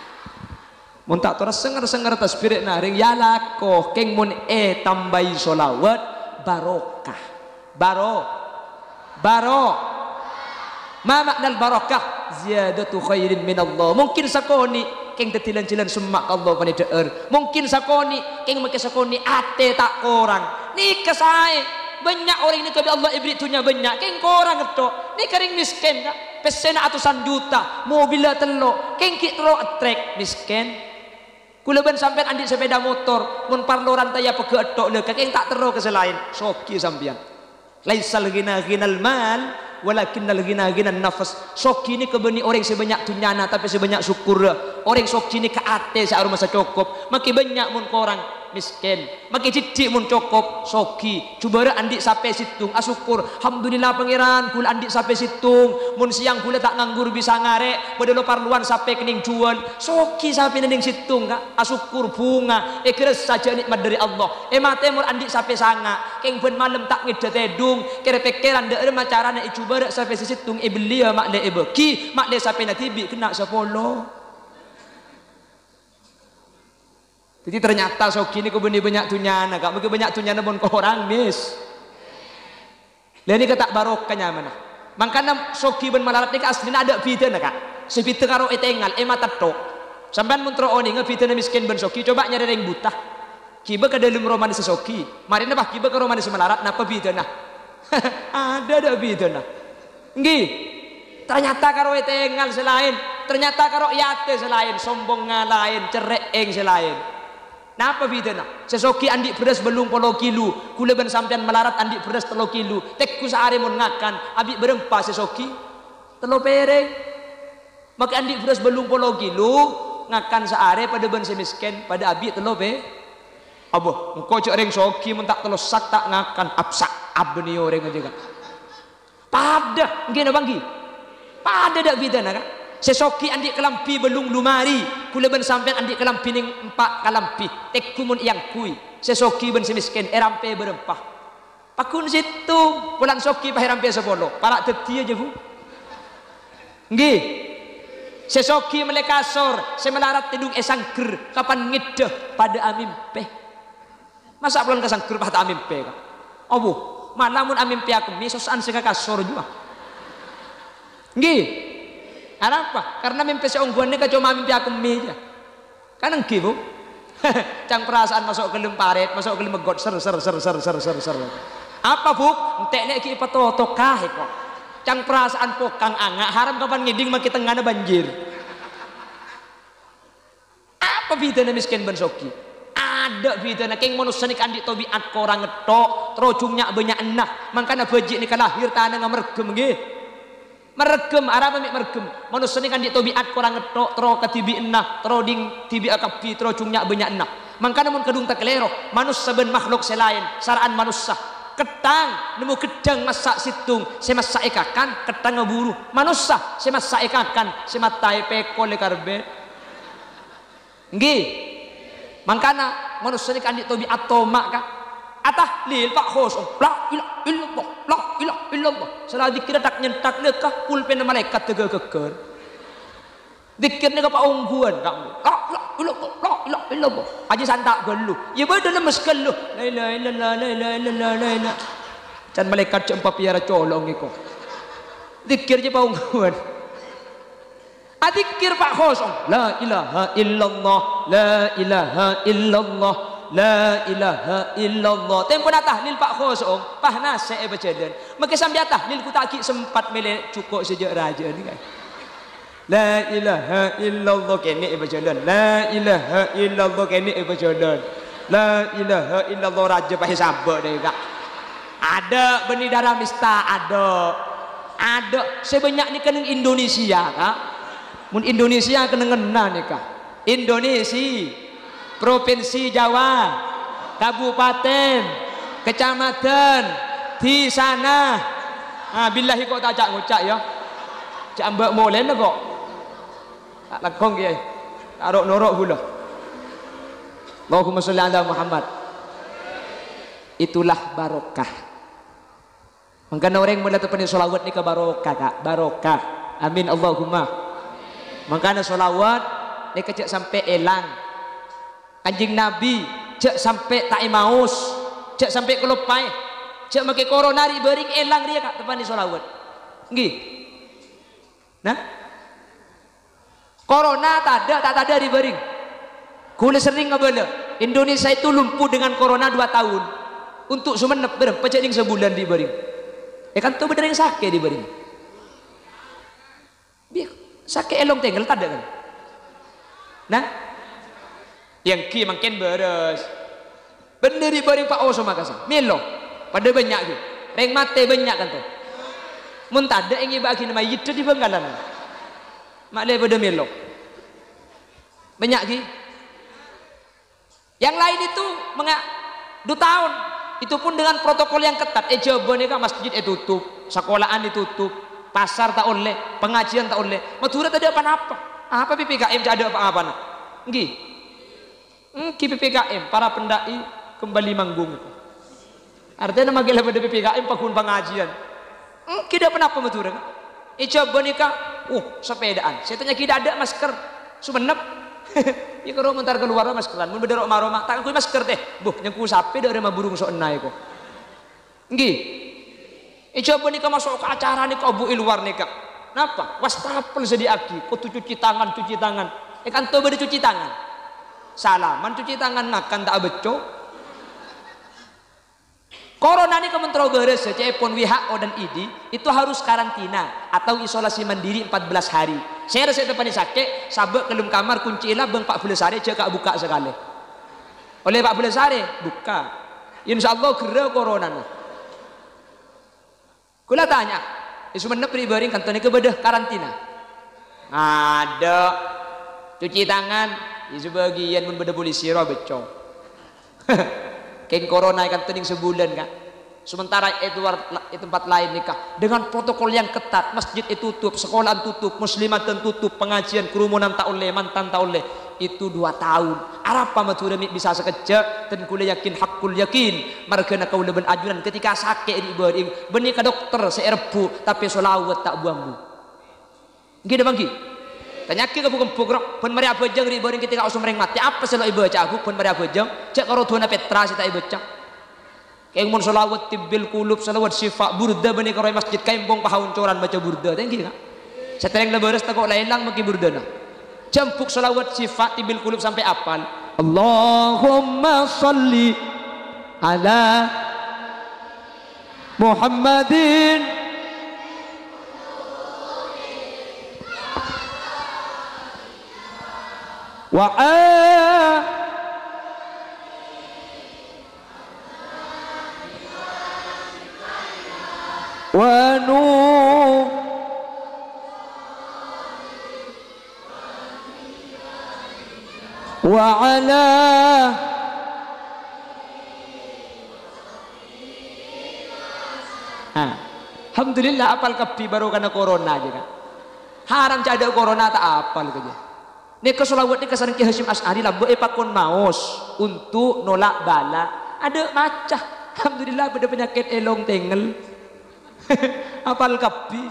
mun tak terus senger-senger tasbih naring ya lakoh keng mun e tambahi solawat barokah baro baro ma makna barokah ziyadatu khairin min Allah mungkin sakoni keng tetilan-tilan semak Allah pani deer mungkin sakoni keng make sakoni ate tak korang ni kesai banyak orang ini kebi Allah ibritunya banyak keng korang getok ni kering miskin kak pesena atusan juta mobilnya telo keng kitro trek miskin kulaban sampean andi sepeda motor mun parloran taya pege etok le keng tak tero ke selain soki sampean laisal ghina ghinal mal walakinnal ghina ghinan nafas soki ni kebeni orang sebanyak tunyana tapi sebanyak syukur orang soki ni ke ate saar masa cukup maki banyak mun korang miskin maki cidik mun cukup soki coba andik sampai situng asyukur alhamdulillah pangeran kula andik sampai situng mun siang kula tak nganggur bisa ngarek pada lo parluan sampai kening jual soki sampai ning situng kak asyukur bunga ikhlas saja nikmat dari Allah eh mate mun andik sampai sanga keng ben malam tak ngedet edung kira pikiran de macarane coba barak sampai situng e belia mak le e beki mak le sampai natibi kena sepolo. Jadi ternyata soki ni kau beni banyak tunyana kak mungkin banyak tunyana pun kau orang mis Lain kata barokahnya mana? Makanya soki ben malarat ni aslinya ada fitnah kak. Sebita karo etengal ema tato. Sampai muntro oni ngefitnah miskin ben soki coba nyari yang buta. Kiba ke dalam romani sesoki. Mari napa kiba ke romani semalarat napa fitnah? Ada ada fitnah. Nggih. Ternyata karo etengal selain, ternyata karo yate selain, sombong ngalain, cerek eng selain. Napa bidana? Sesoki andik beras belum polo kilo, kula ben sampean melarat andik beras telo kilo. Tekku sehari mun ngakan, abik berempa sesoki telo pereng. Maka andik beras belum polo kilo, ngakan sehari pada ben semiskin, pada abik telo pe. Abo, engko cek reng soki mun tak telo sak tak ngakan, absak abni orang aja kan. Pada, nggih napa nggih? Pada dak bidana kan? Sesoki andik kelampi belum lumari, kula ben sampean andik kelampi ning empat kelampi. Tek kumun yang kui. Sesoki ben semiskin erampe berempah. Pakun situ pulang soki pah erampe sepuluh. Parak teti aja bu. Nggih. Sesoki melekasor, semelarat tidung esangker, kapan ngedeh pada amimpe. Masa belum kasangker pada amimpe kan? Oh, malamun amimpe aku misosan sing kasor juga. Nggih. Apa? Karena mimpi seongguannya cuma mimpi aku meja. Kan nggih, Bu. Cang perasaan masuk ke lemparet, masuk ke lemegot ser ser ser ser ser ser ser. Apa, Bu? Entek nek ki petoto kae kok. Cang perasaan pokang angak haram kapan ngiding maki tengahna banjir. Apa bidana miskin ben soki? Ada bidana keng manusia ni kandi tobiat korang ngetok, trocungnya banyak enah. Mangkana bejik ni lahir tanah ngamergem nggih. Meregem arab amik meregem manusia ni kan di tobiat korang ngetok tro ketibi enah tro ding tibi akapi tro cungnya banyak enah mangkana mun kedung tak kelero manusia ben makhluk selain saraan manusia ketang nemu kedang masak situng semasa ekakan ketang ngeburu manusia semasa ekakan sematai peko le karbe nggih mangkana manusia ni kan di tobiat tomak ka atah lil pak khos la ilah illallah la ilah illallah salah dikira tak nyentak lekah pulpen malaikat tega keker dikirnya ke pak ungguan kamu la ilah illallah la ilah illallah aja santak gelu ya beda lemes gelu la ilaha illallah la ilaha illallah la ilaha can malaikat cempa piara colong iko dikir je pak ungguan adikir pak khos la ilaha illallah la ilaha illallah la ilaha illallah tempo na tahlil pak khosong pahna se e bacadan maka sambil tahlil ku tak sempat mele cukup sejak raja ni kan la ilaha illallah kene e bacadan la ilaha illallah kene e bacadan la ilaha illallah raja pahe sabak deh kak ada benih darah mista ada ada sebanyak ni kena Indonesia kak mun Indonesia kena ngena ni kak Indonesia Provinsi Jawa, Kabupaten, Kecamatan, di sana. Ah, billahi kok tak cak ngucak ya. Cak mbak molen kok. Tak lekong kiai. Tarok norok pula. Allahumma sholli ala Muhammad. Itulah barokah. Mangkana orang mula tepani sholawat ni ke barokah kak, barokah. Amin Allahumma. Mangkana sholawat ni kecek sampai elang. Anjing Nabi cek sampai tak maus cek sampai kelupai cek make corona ri bering elang dia kak tepan di solawat nggih nah corona tak ada tak ada di bering kule sering ngabala Indonesia itu lumpuh dengan corona dua tahun untuk sumenep berem pecek ding sebulan di bering eh kan tuh bener yang sakit di bering biar sakit elong tinggal tak ada kan nah yang ki makin beres bener di bareng Pak Oso Makassar melo pada banyak tu reng mate banyak kan tu mun tada yang ibaki nama yitu di Bangkalan mak le pada melo banyak ki yang lain itu mengak dua tahun itu pun dengan protokol yang ketat eh jawabannya kan masjid eh tutup sekolahan ditutup pasar tak oleh pengajian tak oleh Madura tak ada apa-apa apa P P K M tak ada apa-apa nak nggih Hmm, P P K M para pendai kembali manggung. Artinya nama gila pada P P K M pakun pengajian. Hmm, kita kenapa Madura? Icoba nikah, uh sepedaan. Saya tanya kita ada masker, sumenep. Ya kalau mentar keluar maskeran, mun beda roma roma, tak aku masker teh. Buh, yang ku sapi dari mah burung sok enai kok. Nggih. Icoba nikah masuk ke acara nikah bu luar nikah. Napa? Wastafel sediaki, kudu cuci tangan, cuci tangan. Eh kan tuh beda cuci tangan. Salaman cuci tangan makan tak beco corona ini kementerian beres cepon W H O dan I D I itu harus karantina atau isolasi mandiri empat belas hari saya rasa tepan sakit sabek kelum kamar kunci lah bang Pak Bulesare cekak buka sekali oleh Pak Bulesare buka insya Allah kira corona kula tanya isu mana pribadi kantornya kebedah karantina ada cuci tangan di sebagian mun beda polisi ro beco keng corona kan tening sebulan kan sementara itu tempat lain nikah dengan protokol yang ketat masjid itu tutup sekolah tutup muslimat tutup pengajian kerumunan tak oleh mantan tak oleh itu dua tahun apa Madura bisa sekejap dan kula yakin hakul yakin margana kaula ben ajuran ketika sakit di bering benih ke dokter seerbu tapi solawat tak buang bu Nggih dah bangki. Tanya ke bukan pogrok pun mari apa jeng ribu kita kau sumreng mati apa selo ibu baca aku pun mari apa jeng cek karo tuana Petra sita ibu baca. Kayak mun selawat tibil kulub selawat syifa burda bani karo masjid kaimbong pahauncoran baca burda tengki kan. Setereng leberes takok lailang maki burda na. Jempuk selawat syifa tibil kulub sampai apal. Allahumma salli ala Muhammadin wa a wa nu wa ala ha. Alhamdulillah apal kapi baru karena corona aja kan. Haram ada corona tak apal aja. Nek selawat ni kesaran Ki Hasyim Asy'ari lah boleh pakon maos untuk nolak bala. Ada macah. Alhamdulillah pada penyakit elong tengel. Apal kapi.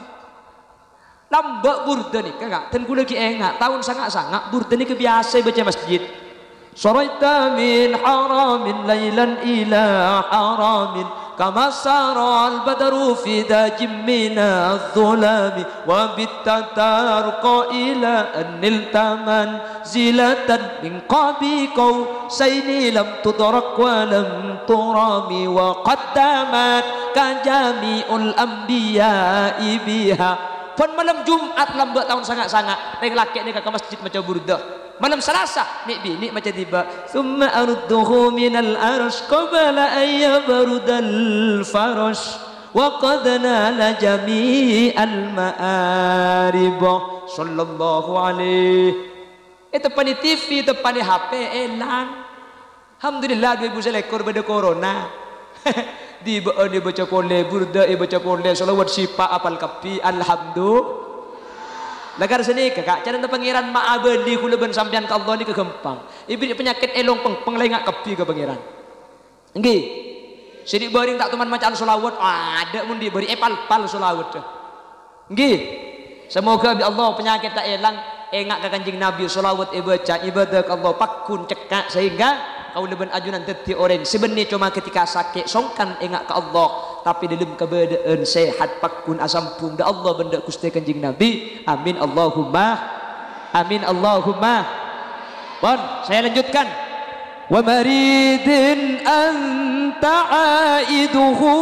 Lambak burda ni kakak. Ten kula ki engak tahun sangat-sangat burda ni kebiasa baca masjid. Saraita min haramin lailan ila haramin kama saral badru fi dajim min adh-dhulami wa bittatarqa ila anil taman zilatan min qabi qausaini lam tudrak wa lam turami wa qaddamat kajami'ul anbiya'i biha. Pun malam Jumat lambat tahun sangat-sangat rek laki ni ke masjid macam burda. Malam Selasa nik bi nik macam tiba summa arudduhu minal arsh qabla an yabrudal farash wa qad nala jami'al ma'arib sallallahu alaihi. Itu pani T V itu pani H P elang. Alhamdulillah dua ribu selekor pada corona. Di di baca kole burda e baca kole selawat syifa apal kapi alhamdulillah. Lagar sini kakak cara pangeran ma'abeli kula ben sampean ke Allah ni ke gempang. Ibu penyakit elong peng penglengak kepi ke pangeran. Nggih. Sidik baring tak teman macam selawat ada mun diberi epal pal selawat. Nggih. Semoga bi Allah penyakit tak elang engak ke Kanjeng Nabi selawat e baca ibadah ke Allah pakun cekak sehingga kau leben ajunan teti orang sebenarnya cuma ketika sakit songkan engak ke Allah tapi dalam keadaan sehat pakun asampung da Allah benda kusti Kanjeng Nabi. Amin Allahumma amin Allahumma. Bon, saya lanjutkan. Wa maridin anta aiduhu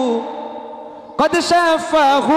qad safahu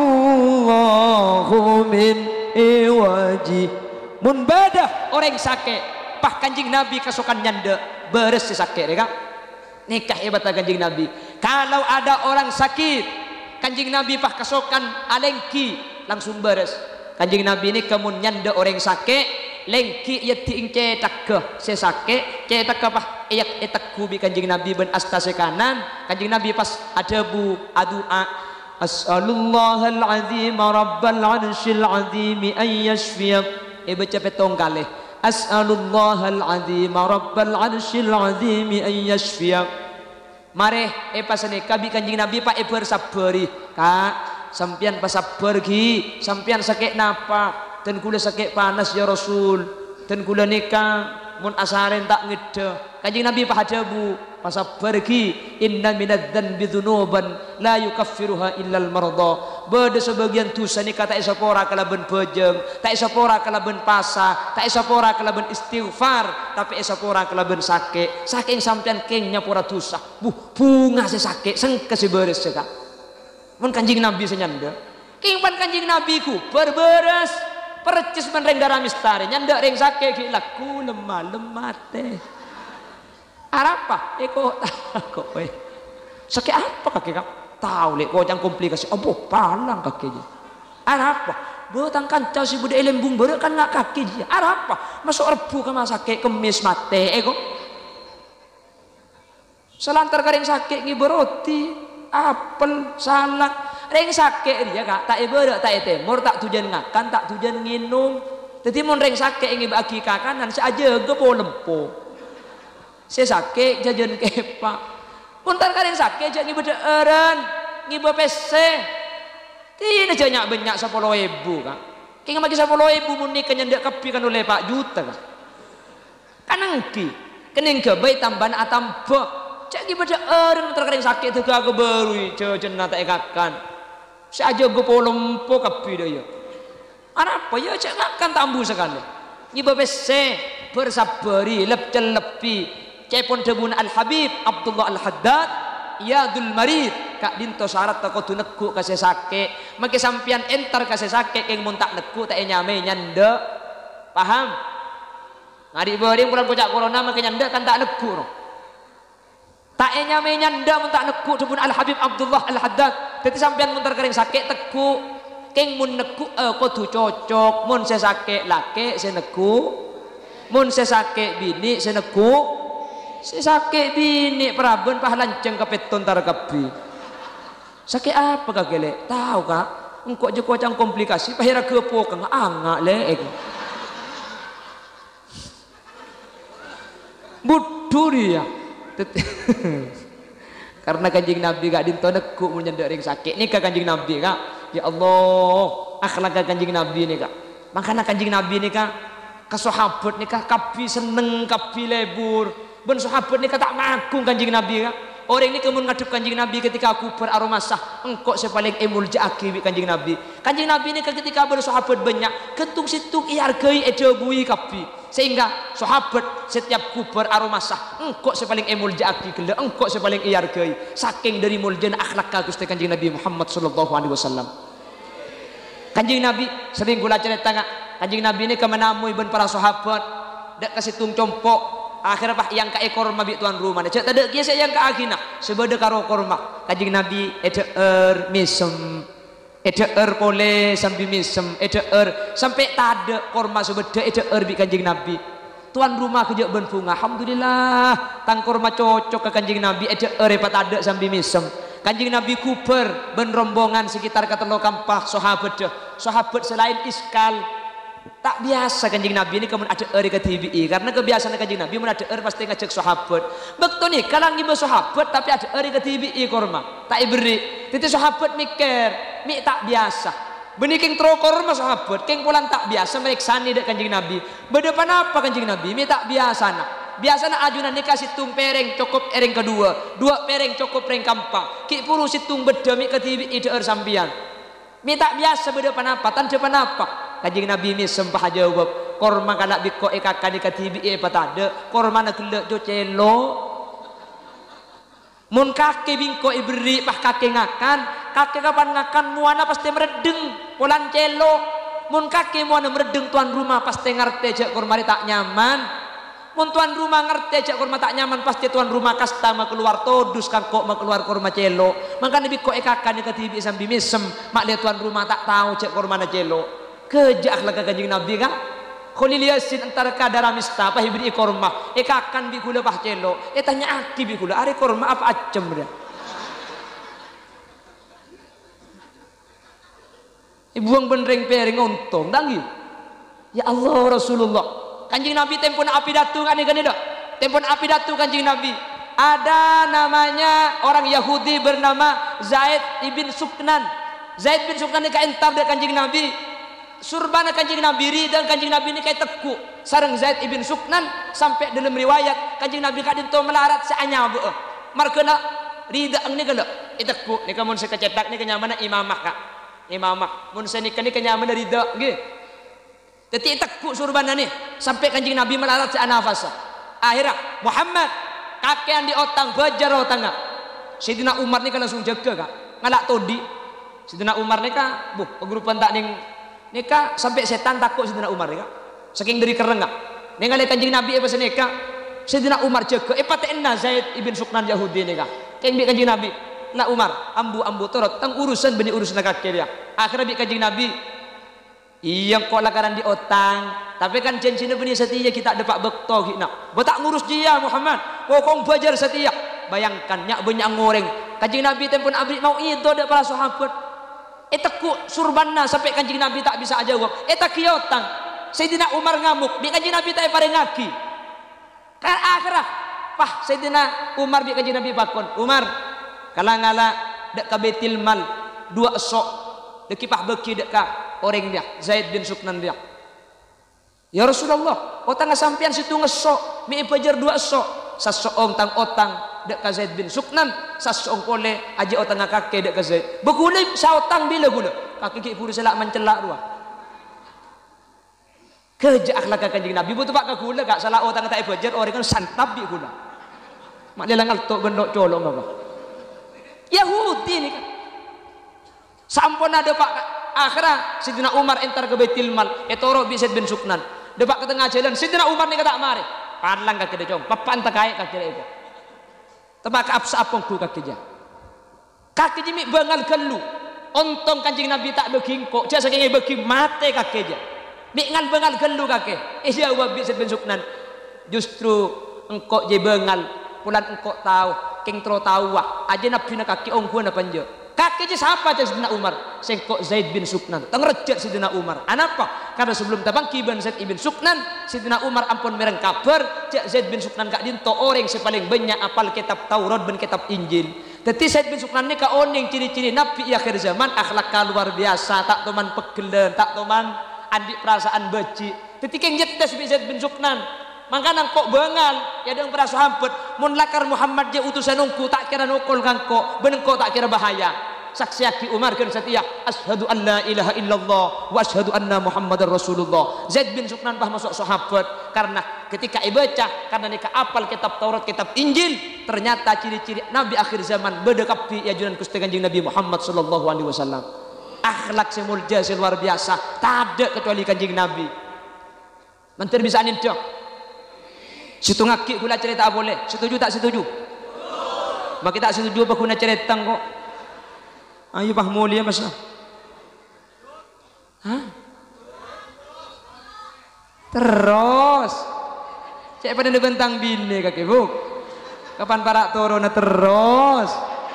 Allahu min iwaji. Mun badah orang sakit pah Kanjeng Nabi kasukan nyanda beres si sakit ya kan. Nikah hebat Kanjeng Nabi. Kalau ada orang sakit Kanjeng Nabi pah kasukan alengki langsung beres. Kanjeng Nabi ini kemun nyanda orang sakit lengki ia tiingce takke se sakit ce takke pah iyak etakku bi Kanjeng Nabi ben astase kanan. Kanjeng Nabi pas ada bu adua as'alullahal azim rabbal arsyil azim ay yashfiyak e baca petong kali as'alullahal azim rabbal arsyil azim ay yashfiyak. Mare e pasane kabi Kanjeng Nabi pak e bersabari kak sampian pasabar gi sampian sakit napa dan kula sakit panas ya Rasul dan kula nikah mun asaren tak ngede. Kanjeng Nabi pak hadabu pasabar gi inna minadz dzanbi dzunuban la yukaffiruha illal marda. Beda sebagian dosa ni kata isapora kalaben bejeng tak isapora kalaben pasa tak isapora kalaben istighfar tapi isapora kalaben sakit saking sampean kengnya pura dosa buh bunga se sakit sengke se beres se kak mun Kanjeng Nabi senyanda king pan Kanjeng Nabi ku berberes percis men reng darah mistari nyanda reng sakit ki laku lemah lemah teh arapa eko kok we sakit apa kaki kak tahu lek kocang komplikasi opo palang kaki je arapa betang kancau si budak lembung beurek kan ngak kaki je arapa masuk rebu ka sakit kemis mate eko selantar ka reng sakit ngi beroti apel salak reng sakit dia kak tak ibarat tak temur tak tujuan ngakan tak tujuan nginum jadi mun reng sakit ngi bagi kakanan saja gepo lempo saya sakit jajan kepak puntar karen sakit jangan ngibe eren ngibe P C tidak banyak banyak sepuluh ribu kan Kaya magi sepuluh ribu muni kenyendak kapi kan oleh Pak juta kan. Kanangki kening gabai tambahan atamba. Cak gi pada orang terkering sakit tu aku baru jejen tak ekakan. Saja go polompo kapi dia. Ana apa ya cak ngakan tambu sekali. Ngi babese bersabari lep celepi. Cepon debun Al Habib Abdullah Al Haddad Yadul Marid kak dinto syarat tak kudu neku kasih sakit maki sampian entar kasih sakit yang mun tak neku tak nyame nyanda paham ngadi beuring bulan kocak corona maki nyanda kan tak neku no. Tak nyame nyanda mun tak neku debun Al Habib Abdullah Al Haddad dadi sampian mun terkering sakit teku keng mun neku eh, kudu cocok mun sesake lake seneku mun sesake bini seneku si sakit bini perabun pahalanceng kapeton tarakapi sakit apa kak gelek tahu kak engkau je kocang komplikasi pahira kepo kang angak leek budu dia karena kanjing Nabi gak dinto neku menyendak ring sakit ni kak kanjing Nabi kak ya Allah akhlak kanjing Nabi ni kak makanya kanjing Nabi ni kak kesahabat ni kak kapi seneng kapi lebur ben sahabat ni kata magung kanjing Nabi kan orang ini kemun ngadep kanjing Nabi ketika aku beraroma sah engkau sepaling emul jaki kanjing Nabi kanjing Nabi ni ketika bersahabat banyak ketung situng iargai edebui kapi sehingga sahabat setiap ku beraroma sah engkau sepaling emul jaki gele engkau sepaling iargai saking dari muljan akhlak Gusti kanjing Nabi Muhammad sallallahu alaihi wasallam kanjing Nabi sering kula cerita kanjing Nabi ni kemenamui ben para sahabat dak kasih tung compok akhirnya pak yang ke ekor mabik tuan rumah cak tadi kia saya yang ke agina sebeda karo korma kanjing Nabi edeer misem edeer pole sambil misem edeer sampai tada korma sebeda edeer bi kanjing Nabi tuan rumah kejak ben bunga alhamdulillah tang korma cocok ke kanjing Nabi edeer pat tada sambil misem kanjing Nabi kuper ben rombongan sekitar katelo kampah sahabat deh sahabat selain iskal tak biasa kanjing Nabi ini kemun ada eri ke T V I karena kebiasaan kanjing Nabi mun ada eri pasti ngajak sahabat betul nih kalau ngiba sahabat tapi ada eri ke T V I korma tak iberi titi sahabat mikir mi tak biasa beniking tro korma sahabat keng pulang tak biasa meriksani dek kanjing Nabi bedepan apa kanjing Nabi mi tak biasa nak biasanya ajunan nikah situng pereng cukup ereng kedua dua pereng cukup pereng kampa ki puru situng beda mi ke T V I der sampian mi tak biasa bedepan apa tan depan apa kanjing Nabi mi sempah jawab korma kana biko ekakan ka T V I patade korma na kelek jo celo mun kake bingko iberi pah kake ngakan kake kapan ngakan muana pasti meredeng polan celo mun kake muana meredeng tuan rumah pasti ngerti jak korma tak nyaman mun tuan rumah ngerti jak korma tak nyaman pasti tuan rumah kasta ma keluar todus kangkok ma keluar korma celo makanya biko ekakan ka T V I sambil misem mak lihat tuan rumah tak tahu jak korma na celo kerja akhlak kanjing Nabi kan Khalil Yasin antara kadara mista apa hibri korma ekakan bi kula bah celo e tanya aki bi kula are korma apa acem dia ibuang benreng pereng ontong dangi ya Allah Rasulullah kanjing Nabi tempon api datu kan ini dak tempon api datu kanjing Nabi ada namanya orang Yahudi bernama Zaid ibn Suknan Zaid bin Suknan ini kaentar dari kanjing Nabi surbana kanjing Nabi ridang kanjing Nabi ini kayak teku sareng Zaid ibn Suknan sampai dalam riwayat kanjing Nabi kadin to melarat seanya beuh markena ridang ni kalau iteku ni kamun sekecetak ni kenyamanan imamah kak imamah mun senika ni kenyamanan ridang nggih dadi teku surbana ni sampai kanjing Nabi melarat seana fasa akhirnya Muhammad kakean di otang bajar otang Sayyidina Umar ni kan langsung jaga kak ngalak todi Sayyidina Umar ni kak buh pegrupan tak ning nikah sampai setan takut Sayyidina Umar nikah saking dari kereng enggak ningali kanjing Nabi apa senika Sayyidina Umar jaga eh patenna Zaid ibn Suknan Yahudi nikah keng bi kanjing Nabi na Umar ambu-ambu torot tang urusan benih urusan kakek dia akhirnya bi kanjing Nabi iya kok lakaran di otang tapi kan janjinya benih setia kita depak bekto gina botak ngurus dia Muhammad pokong bajar setia bayangkan nyak banyak ngoreng kanjing Nabi tempun abri mau itu ada para sahabat eteku surbanna sampai kanjing Nabi tak bisa jawab eta kiotang Sayyidina Umar ngamuk bi kanjing Nabi tak pare ngaki kan akhirah pah Sayyidina Umar bi kanjing Nabi pakon Umar kala ngala dek ka Baitul Mal dua sok dek pah beki dek ka orang dia Zaid bin Suknan dia. Ya Rasulullah, otang sampean situ ngesok, mi pajar dua sok, sasoong tang otang dek ka Zaid bin Suknan, sasoong kole aja otang kakek dek ka Zaid. Begule sa otang bila gula, kaki ki puru selak mencelak dua. Kerja akhlak kanjeng Nabi butuh pak ka gula gak salah otang tak pajar orang kan santap bi gula. Mak dia langal tok gendok colong apa. Yahudi ni kan. Sampun ada pak akhirnya Sidina Umar entar ke Baitul Mal, etoro bi Zaid bin Suknan. Depak ke tengah jalan, Sidina Umar ni kata mari. Palang kaki dia jom, papan tak kaya kaki dia itu. Tebak ke apsa apong ku kaki dia. Kaki dia mik bengal gelu. Ontong kanjeng Nabi tak begingkok, dia saking begi mate kaki dia. Mik ngal bengal gelu kaki. Eh dia wabi Zaid bin Suknan. Justru engkau je bengal, pulan engkau tahu, king tro tahu wah. Aja Nabi na kaki ongku na panjo. Kaki je siapa je Sidina Umar? Sengkok Zaid bin Suknan. Tengrejat Sidina Umar. Kenapa? Karena sebelum tabang kiban Zaid bin Suknan, Sidina Umar ampun mereng kabar, cak Zaid bin Suknan gak dinto orang sepaling banyak apal kitab Taurat dan kitab Injil. Tapi Zaid bin Suknan ni ka oning ciri-ciri Nabi akhir zaman, akhlak luar biasa, tak toman pegelen, tak toman andik perasaan beci. Ketika nyetes bi Zaid bin Suknan, mangkana kok bengal ya dong perasa hampet mun lakar Muhammad je utusan ungku tak kira nukul kangko benengko tak kira bahaya saksi aki Umar kan setia asyhadu an la ilaha illallah wa asyhadu anna Muhammadar Rasulullah. Zaid bin Suknan bah masuk sahabat karena ketika ibaca karena nika apal kitab Taurat kitab Injil ternyata ciri-ciri Nabi akhir zaman berdekapi ya junan Gusti Kanjeng Nabi Muhammad sallallahu alaihi wasallam. Akhlak semulja luar biasa tak ada kecuali Kanjeng Nabi. Menteri bisa nindak situ ngaki kula cerita boleh, setuju tak setuju? Mak kita setuju apa guna cerita kok? Ayo bah mulia masa. Hah? Terus. Cek pada bentang bini kaki bu. Kapan para turun terus?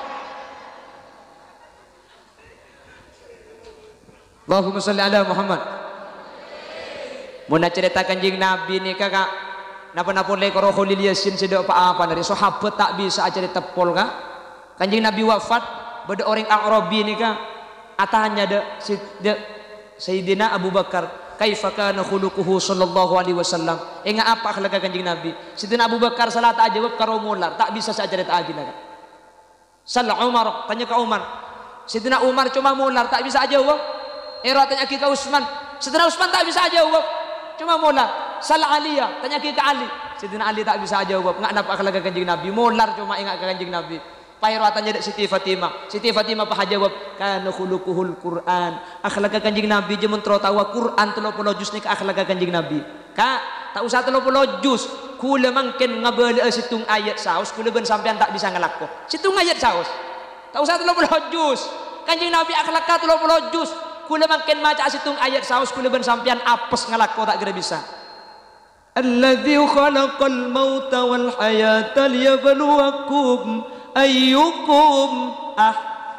Allahumma sholli ala Muhammad. Mau nak cerita Kanjeng Nabi ni kakak. Napa-napa le karo Khalil Yasin sedok apa-apa dari sahabat tak bisa aja ditepol kah? Kanjeng Nabi wafat, beda orang Arabi ni kah? Atanya de si de Sayyidina Abu Bakar, kaifa kana khuluquhu sallallahu alaihi wasallam. Enga apa akhlak Kanjeng Nabi? Sayyidina Abu Bakar salah tak jawab karo mular, tak bisa saja dit agi nak. Sal Umar, tanya ke Umar. Sayyidina Umar cuma mular, tak bisa jawab. Era tanya ke Utsman, Sayyidina Utsman tak bisa jawab. Cuma mular. Salah Aliyah, tanya ke Ali. Sayyidina Ali tak bisa jawab. Enggak napa akhlak Kanjeng Nabi. Mular cuma ingat ke Kanjeng Nabi. Pairo tanya dek Siti Fatimah. Siti Fatimah pah jawab kana khuluquhul Quran. Akhlak Kanjeng Nabi je mentro tawa Quran tiga puluh juz ni ke akhlak Kanjeng Nabi. Kak, tak usah tiga puluh juz. Kula mangken ngabeule situng ayat saus kula ben sampean tak bisa ngelako. Situng ayat saus. Tak usah tiga puluh juz. Kanjeng Nabi akhlak tiga puluh juz. Kula mangken maca situng ayat saus kula ben sampean apes ngelako tak kira bisa. Alladzi khalaqal mauta wal hayata liyabluwakum ayyukum ah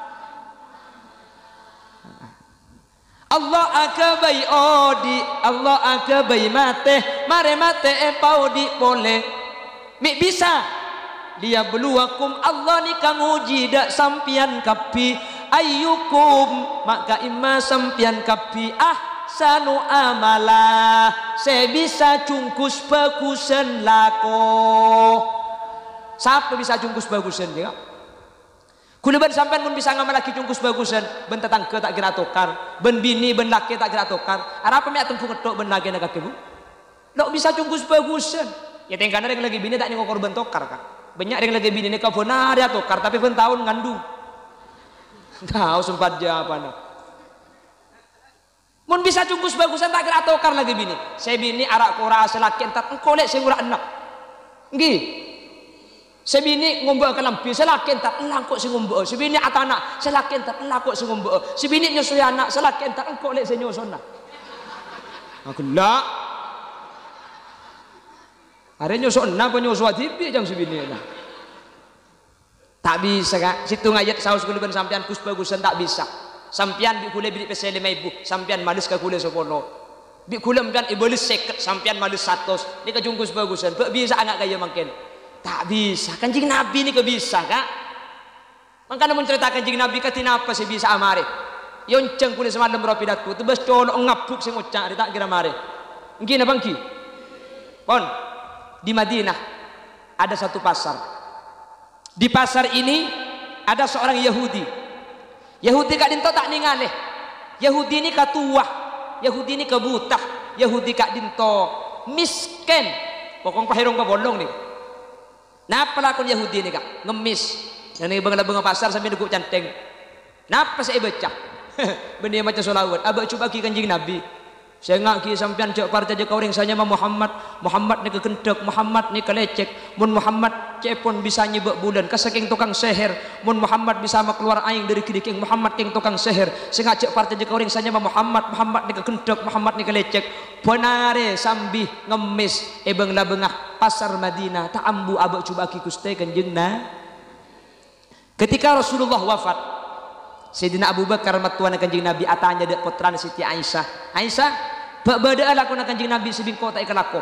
Allah akabai odi Allah akabai mate mare mate empau di boleh mi bisa liyabluwakum Allah ni kamuji dak sampian kapi ayyukum maka imma sampian kapi ah sanu amalah saya bisa cungkus bagusan lako. Siapa bisa cungkus bagusan ya? Kula ben sampean pun bisa ngamal lagi cungkus bagusan ben tetangga tak kira tokar ben bini ben laki tak kira tokar ara apa mi atem fungetok ben laki nak kakek bu lok bisa cungkus bagusan ya tengkana yang lagi bini tak ni korban tokar kan banyak yang lagi bini ni ka benar ya tokar tapi ben tahun ngandung tahu sempat jawaban. Mun bisa cungkus bagusan tak kira tokar lagi bini. Saya bini arak kora selaki entar engkau lek saya ngurah enak. Nggih. Saya bini ngombak kelampi selaki entar elang kok saya ngombak. Saya bini atana selaki entar elang kok saya ngombak. Saya bini nyusui anak selaki entar engkau lek saya nyusona. Aku ndak. Are nyusona apa nyusu tipi jam saya bini lah. Tak bisa kak. Situ ngayat saus kula ben sampean kus bagusan tak bisa. Sampian bi kule bidik pesele maibu sampian malus ka kule sepuluh bi kule sampian ibolus seket sampian malus satu ni ka jungkus bagusan tak bisa anak kaya mungkin tak bisa Kanjeng Nabi ni ke bisa kak makanya menceritakan Kanjeng Nabi katina apa sih bisa amare yonceng kulit semalam berapa pidato tu bes colok ngapuk sing ucak dia tak kira mare ngki na bangki pon di Madinah ada satu pasar. Di pasar ini ada seorang Yahudi. Yahudi kak dinto tak ningaleh. Yahudi ini katuah, Yahudi ini kebutah, Yahudi kak dinto miskin. Pokong pahirong kebolong nih. Napa lakon Yahudi ini kak ngemis. Yang ini bangga bangga pasar sambil dukuk canteng. Napa saya baca? Benih macam solawat. Abang coba ki kanjeng Nabi. Saya ngaki sampean cek partai je kau ring sanya Muhammad Muhammad ni kekentek Muhammad ni kelecek mun Muhammad cepon bisa nyebek bulan kasaking tukang seher mun Muhammad bisa keluar aing dari kidiking Muhammad king tukang seher saya cek partai je kau ring sanya Muhammad Muhammad ni kekentek Muhammad ni kelecek benare sambi ngemis ebeng labengah pasar Madinah tak ambu abak coba ki kuste kanjeng na ketika Rasulullah wafat Sayyidina Abu Bakar matuan kanjeng Nabi atanya dek putra Siti Aisyah. Aisyah, bak bada lakon kanjeng Nabi sebingko tak ikalako.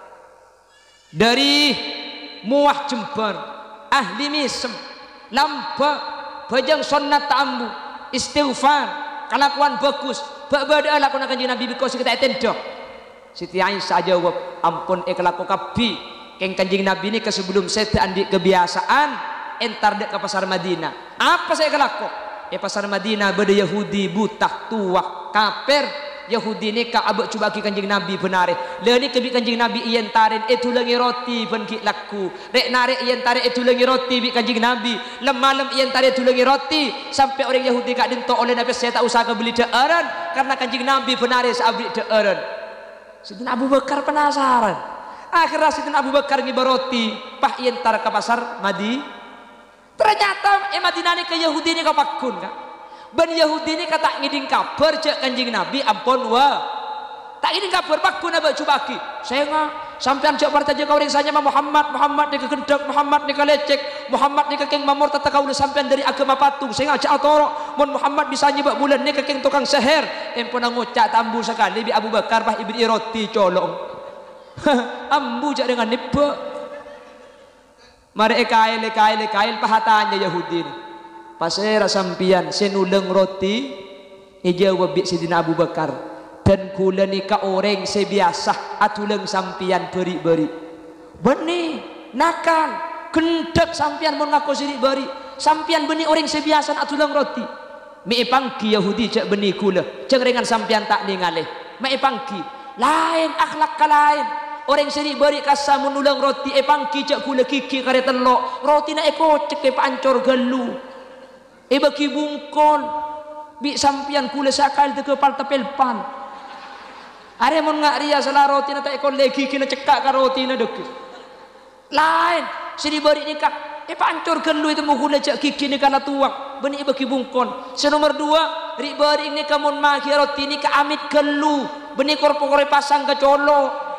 Dari muah jember, ahli misem, lampa, bajang sunnat ta'ambu, istighfar, kelakuan bagus. Bak bada lakon kanjeng Nabi biko kita tenda. Siti Aisyah jawab, ampun ikalako kabi. Keng kanjeng Nabi ini ke sebelum saya andik kebiasaan entar dek ke pasar Madinah. Apa saya ikalako? E pasar Madinah beda Yahudi buta tua kafir Yahudi ni ka abak cuba ki kanjeng Nabi benare le ni ke bi kanjeng Nabi ien tarin itu lengi roti ben ki laku rek narik ien tarik itu lengi roti bi kanjeng Nabi lem malam ien tarik itu lengi roti sampai orang Yahudi kak dinto oleh Nabi saya tak usah ke beli deeran karena kanjeng Nabi benare sabri deeran. Sidin Abu Bakar penasaran akhirnya Sidin Abu Bakar ngibar roti pah ien tar ke pasar Madi ternyata eh Madinah ni ke Yahudi ni kapakun kan ban Yahudi ni kata ngiding kabar cek kanjeng Nabi ampun wa tak ngiding kabar pakun abak cubaki saya ngak sampean cek partai je kau ring sanya Muhammad Muhammad ni kekendak Muhammad ni kelecek Muhammad ni kekeng mamur tata kau sampean dari agama patung saya ngak cek atoro mun Muhammad bisa nyebak bulan ni kekeng tukang seher empun ngucak tambu sekali bi Abu Bakar bah ibni roti colong ambu cek dengan nipe mari kail kail kail pahatanya Yahudi ni pasera sampian senuleng roti ijawab bi Sidina Abu Bakar dan kula ni ka orang sebiasa atuleng sampian beri-beri benih nakal kendak sampian mun ngaku sirik beri sampian benih orang sebiasa atuleng roti mi pangki Yahudi cek benih kula cek ringan sampian tak ningaleh mi pangki lain akhlak ka lain orang seri beri kasa menulang roti e pangki cak kula kiki kare telok roti na eko cek e pancor gelu e baki bungkon bi sampian kula sakal te kepal tepelpan are mon ngak ria salah roti na tak eko legi kina cekak ka roti na dek lain seri beri ni kak e pancor gelu itu mu kula cak kiki ni kana tuak beni e baki bungkon senomor dua ri beri ni kamun maki roti ni ka amit gelu beni korpo-korpo pasang ke colo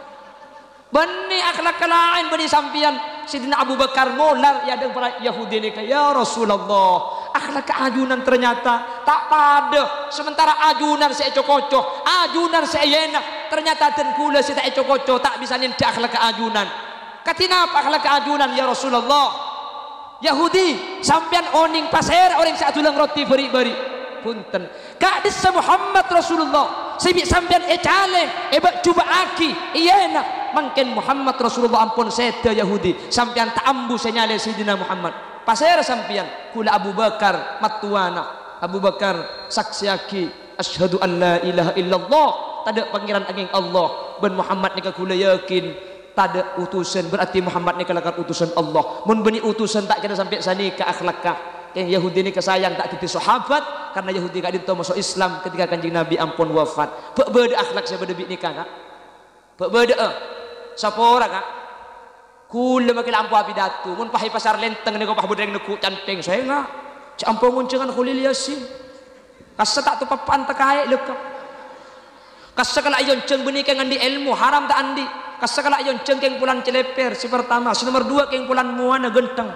benih akhlak lain benih sampian Sidina Abu Bakar molar ya dengan para Yahudi ni ya Rasulullah akhlak ajunan ternyata tak pada sementara ajunan saya cokocoh ajunan saya enak ternyata dan kula saya tak cokocoh tak bisa nindak akhlak ajunan katina apa akhlak ajunan ya Rasulullah Yahudi sampian oning pasir orang saya tulang roti beri-beri punten kak disa Muhammad Rasulullah sibik sampian e caleng e bak cuba aki iya enak mungkin Muhammad Rasulullah ampun seda Yahudi sampian tak ambu senyale Sayyidina Muhammad pasir sampian kula Abu Bakar matuana Abu Bakar saksiaki asyhadu an la ilaha illallah tada pangeran angin Allah ben Muhammad ni kula yakin tada utusan berarti Muhammad ni kalakan utusan Allah mun beni utusan tak kena sampai sani ke akhlak yang Yahudi ni kesayang tak titi sahabat karena Yahudi kak dinto masuk Islam ketika kanjeng Nabi ampun wafat bek beda akhlak saya beda bik nikah kak bek beda eh sapa ora kak kula makin lampu api datu mun pahi pasar lenteng ni kau pah bodeng neku canteng saya ngak cak ampun nguncengan khulil yasin kasa tak tu papan tekae lekap kasa kala ayon ceng beni keng andi ilmu haram tak andi kasa kala ayon ceng keng pulan celeper si pertama si nomor dua keng pulan muana genteng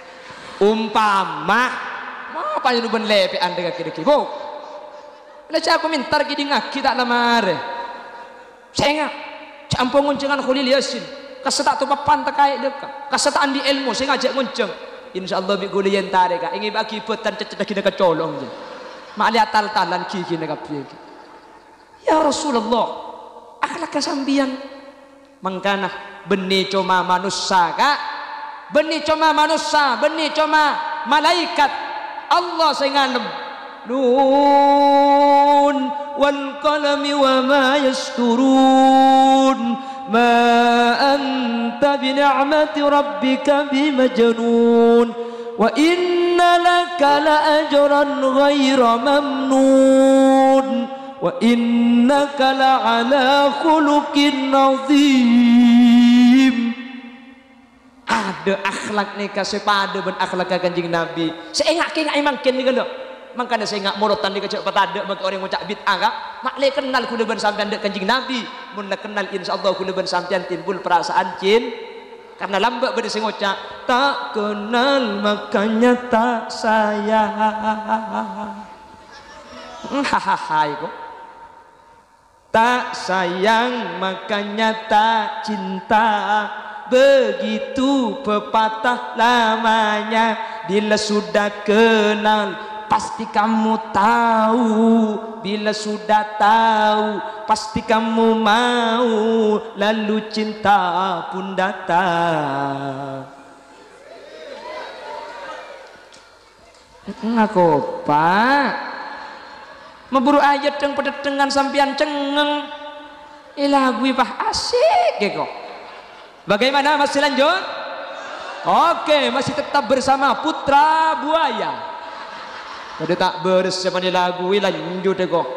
umpama apa yang ben lepe anda kaki deki bo leca aku mintar ki dingak kita lamar saya ngak campur nguncengan khulil yasin kasata tu papan takai deka kasata andi ilmu saya ngajak ngunceng insyaallah bi kulian tare ka ingi bagi petan cecet kita kecolong je mak lihat tal-talan kiki nak piye. Ya Rasulullah, akhlak sambian mangkana benih cuma manusia kak, benih cuma manusia, benih cuma malaikat Allah sing ngalem. Nun wal qalami wa ma yasturun ma anta bi ni'mati rabbika bimajnun wa inna laka la ajran ghayra mamnun wa innaka la ala khuluqin azim. Ada akhlak ni kasih pada ben akhlak Kanjeng Nabi. Saya ingat ke ingat mangkin ni kalau makanya saya ingat morotan di kecil pada bagi orang ngucap bid'ah kak mak le kenal kuda ben sampean dek Kanjeng Nabi mun nak kenal insyaallah kuda ben sampean timbul perasaan cin karena lambat bade sing ngucap tak kenal makanya tak sayang hahaha iku tak sayang makanya tak cinta begitu pepatah lamanya bila sudah kenal pasti kamu tahu, bila sudah tahu pasti kamu mau, lalu cinta pun datang. Ngaku pak memburu ayat yang pedetengan sampian cengeng ilagui pah asik ya kok. Bagaimana masih lanjut? Oke, masih tetap bersama Putra Buaya. Tadi tak bersama ni lagu lanjut deh kok.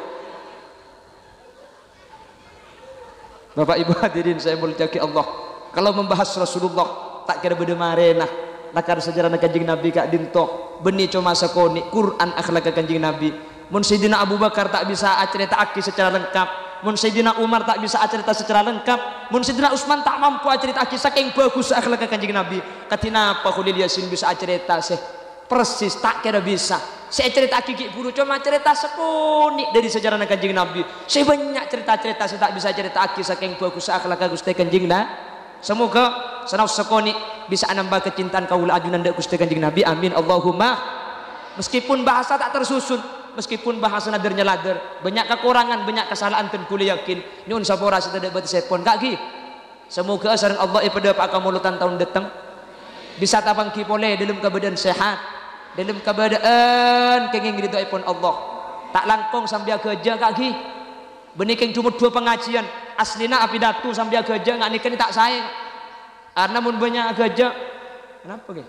Bapak Ibu hadirin saya muliakan Allah. Kalau membahas Rasulullah tak kira beda marena. Lakar sejarah Kanjeng Nabi kak dinto. Benih cuma sekoni Quran akhlak Kanjeng Nabi. Mun Sayyidina Abu Bakar tak bisa cerita aki secara lengkap. Mun Sayyidina Umar tak bisa cerita secara lengkap. Mun Sayyidina Utsman tak mampu cerita aki saking bagus akhlak Kanjeng Nabi. Katina apa Khalil Yasin bisa cerita sih persis tak kira bisa. Saya cerita kiki buru cuma cerita sekoni dari sejarah Kanjeng Nabi. Saya banyak cerita-cerita saya tak bisa cerita aki saking bagus akhlak Gusti Kanjeng Nabi. Semoga senau sekoni bisa nambah kecintaan kaula ajunan dak Gusti Kanjeng Nabi. Amin Allahumma. Meskipun bahasa tak tersusun, meskipun bahasa nadernya lader, banyak kekurangan, banyak kesalahan ten kula yakin. Nyun sapora tidak berarti sepon kaki. Semoga sareng Allah pada pak kamulutan tahun datang bisa tabang kipole dalam keadaan sehat. Dalam keadaan kenging ridho pun Allah tak langkong sambil kerja kaki benikeng cuma dua pengajian aslina apidatu sambil kerja nggak nikah tak saya karena mun banyak kerja kenapa ke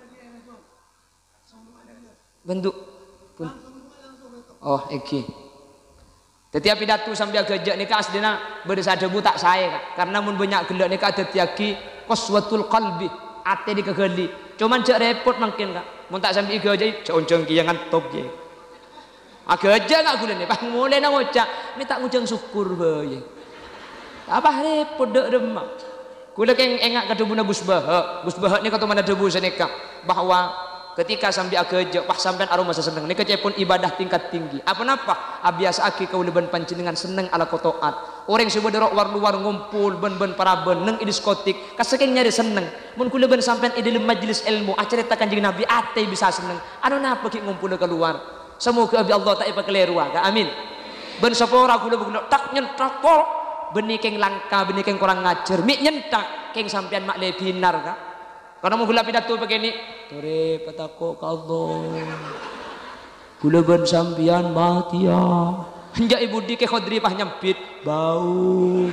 bentuk pun oh eki setiap pidatu sambil kerja nikah aslina berdesa debu tak saya karena mun banyak gelak nikah tetiaki qaswatul qalbi ate dikegeli cuman cek repot mungkin kak mun tak sampai iga aja congcong ki yang ngantuk je aga aja nak gula ni pang mulai nak ngocak ni tak ngucang syukur bae apa repot dek demak gula keng engak kadebuna Gus Bahak Gus Bahak ni kata mana debu seneka bahwa ketika sampai aga aja pas sampean aroma seneng ni kecepon ibadah tingkat tinggi apa napa abiasa aki kau leban panjenengan seneng ala kotoat orang sudah derok war luar ngumpul ben-ben para beneng di diskotik kasaking nyari seneng mun kula ben sampean di dalam majelis ilmu acarita Kanjeng Nabi ate bisa seneng anu napa ki ngumpul keluar semoga abi Allah tak ipa keliru ka amin ben sapora kula kula tak nyentak pol benih keng langka benih keng kurang ngajar mik nyentak keng sampean mak le binar ka karena mau gula pidato begini tore patako ka Allah kula ben sampean mati ya hingga ibu di ke khodri pah nyempit bau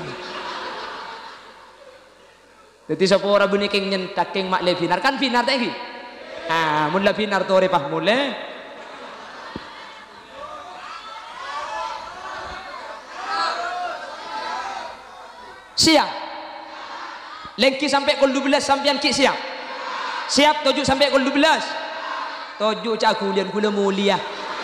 jadi sapora benih keng nyentak keng mak le binar kan binar tak iki ah mun la binar tore pah mule siap lengki sampai kul dua belas sampean ki siap siap tujuh sampai kul dua belas tujuh cak kulian kula mulia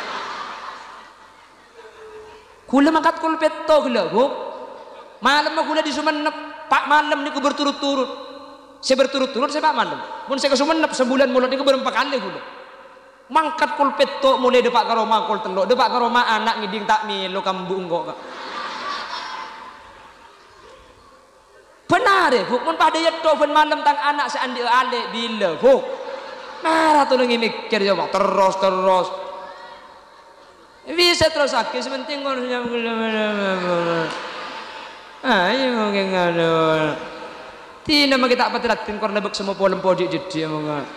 kula mangkat kul peto kula bu malam kula di Sumenep pak malam niku berturut-turut saya berturut-turut saya pak malam mun saya ke Sumenep sebulan mulut niku berempat kali kula mangkat kul peto mulai depak karo makul telok depak karo ma anak ngiding tak milo kambung kok benar ya bu mun pada yeto ben malam tang anak seandi ale bila bu marah tolong mikir coba terus terus Bisa terus sakit sementing kon ayo mungkin ngono. Tina mah kita apa teratin karena bek semua polem pojok jadi emang.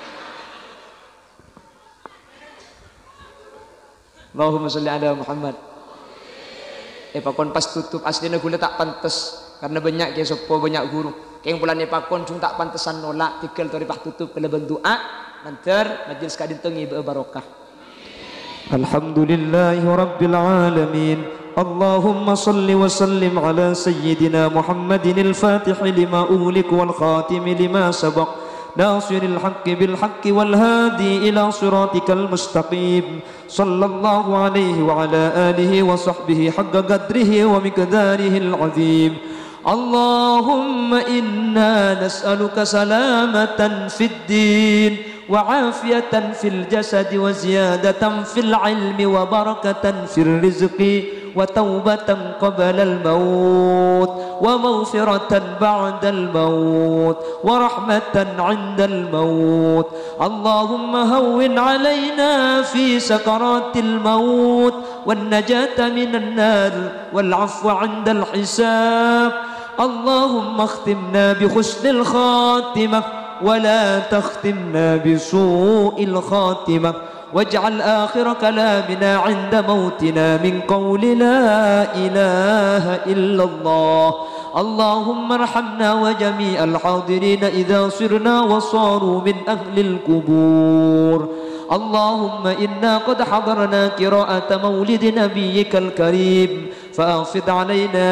Allahumma sholli ala Muhammad. Eh pakon pas tutup aslinya gula tak pantas karena banyak ke sopo banyak guru. Keng bulan pakon cung tak pantesan nolak tikel tori pas tutup kena doa nanti majelis kadin tengi barokah.
Alhamdulillahi rabbil alamin. Allahumma salli wa sallim ala sayyidina Muhammadin al-fatih lima ughliq wal khatim lima sabaq nasiril haqqi bil haqqi wal hadi ila siratikal mustaqim sallallahu alaihi wa ala alihi wa sahbihi haqqa qadrihi wa miqdarihi al-azim. Allahumma inna nas'aluka salamatan fid din وعافية في الجسد وزيادة في العلم وبركة في الرزق وتوبة قبل الموت ومغفرة بعد الموت ورحمة عند الموت. اللهم هون علينا في سكرات الموت والنجاة من النار والعفو عند الحساب. اللهم اختمنا بحسن الخاتمة ولا تختمنا بسوء الخاتمة واجعل آخر كلامنا عند موتنا من قول لا إله إلا الله. اللهم ارحمنا وجميع الحاضرين إذا صرنا وصاروا من أهل القبور. اللهم إنا قد حضرنا قراءة مولد نبيك الكريم فأنفض علينا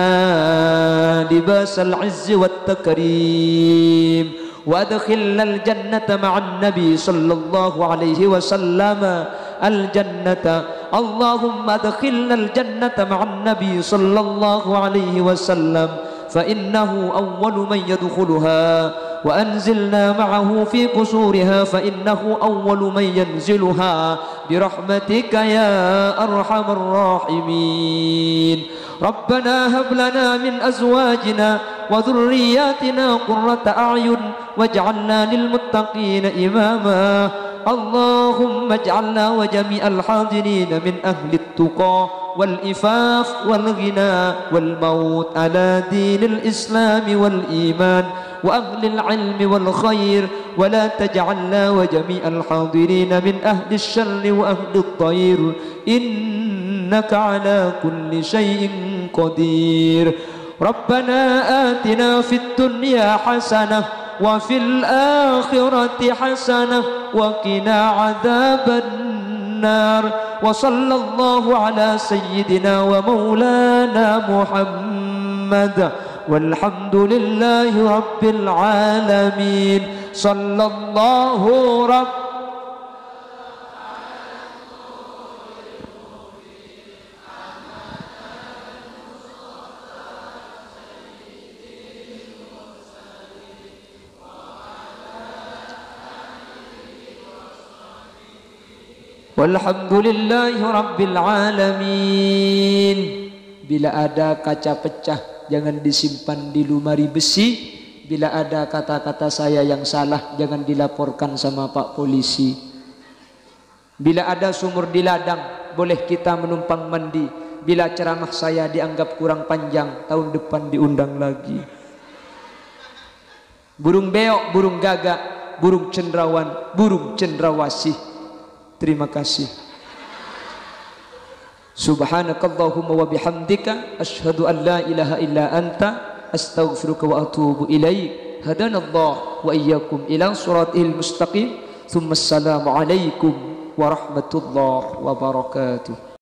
لباس العز والتكريم وأدخلنا الجنة مع النبي صلى الله عليه وسلم الجنة. اللهم أدخلنا الجنة مع النبي صلى الله عليه وسلم فإنه أول من يدخلها وأنزلنا معه في قصورها فإنه أول من ينزلها برحمتك يا أرحم الراحمين. ربنا هب لنا من أزواجنا وذرياتنا قرة أعين واجعلنا للمتقين إماما. اللهم اجعلنا وجميع الحاضرين من أهل التقى والإفاف والغنى والموت على دين الإسلام والإيمان وأهل العلم والخير ولا تجعلنا وجميع الحاضرين من أهل الشر وأهل الطير إنك على كل شيء قدير. ربنا آتنا في الدنيا حسنة وفي الآخرة حسنة وقنا عذاب النار. وصلى الله على سيدنا ومولانا محمد والحمد لله رب العالمين. صلى الله رب Walhamdulillahi Rabbil Alamin. Bila ada kaca pecah jangan disimpan di lemari besi. Bila ada kata-kata saya yang salah jangan dilaporkan sama Pak Polisi. Bila ada sumur di ladang boleh kita menumpang mandi. Bila ceramah saya dianggap kurang panjang tahun depan diundang lagi. Burung beok, burung gagak, burung cendrawan, burung cendrawasih. Terima kasih. Subhanakallahumma wa bihamdika asyhadu an la ilaha illa anta astaghfiruka wa atubu ilaik. Hadanallah wa iyyakum ila siratil mustaqim. Tsumma assalamu alaikum warahmatullahi wabarakatuh.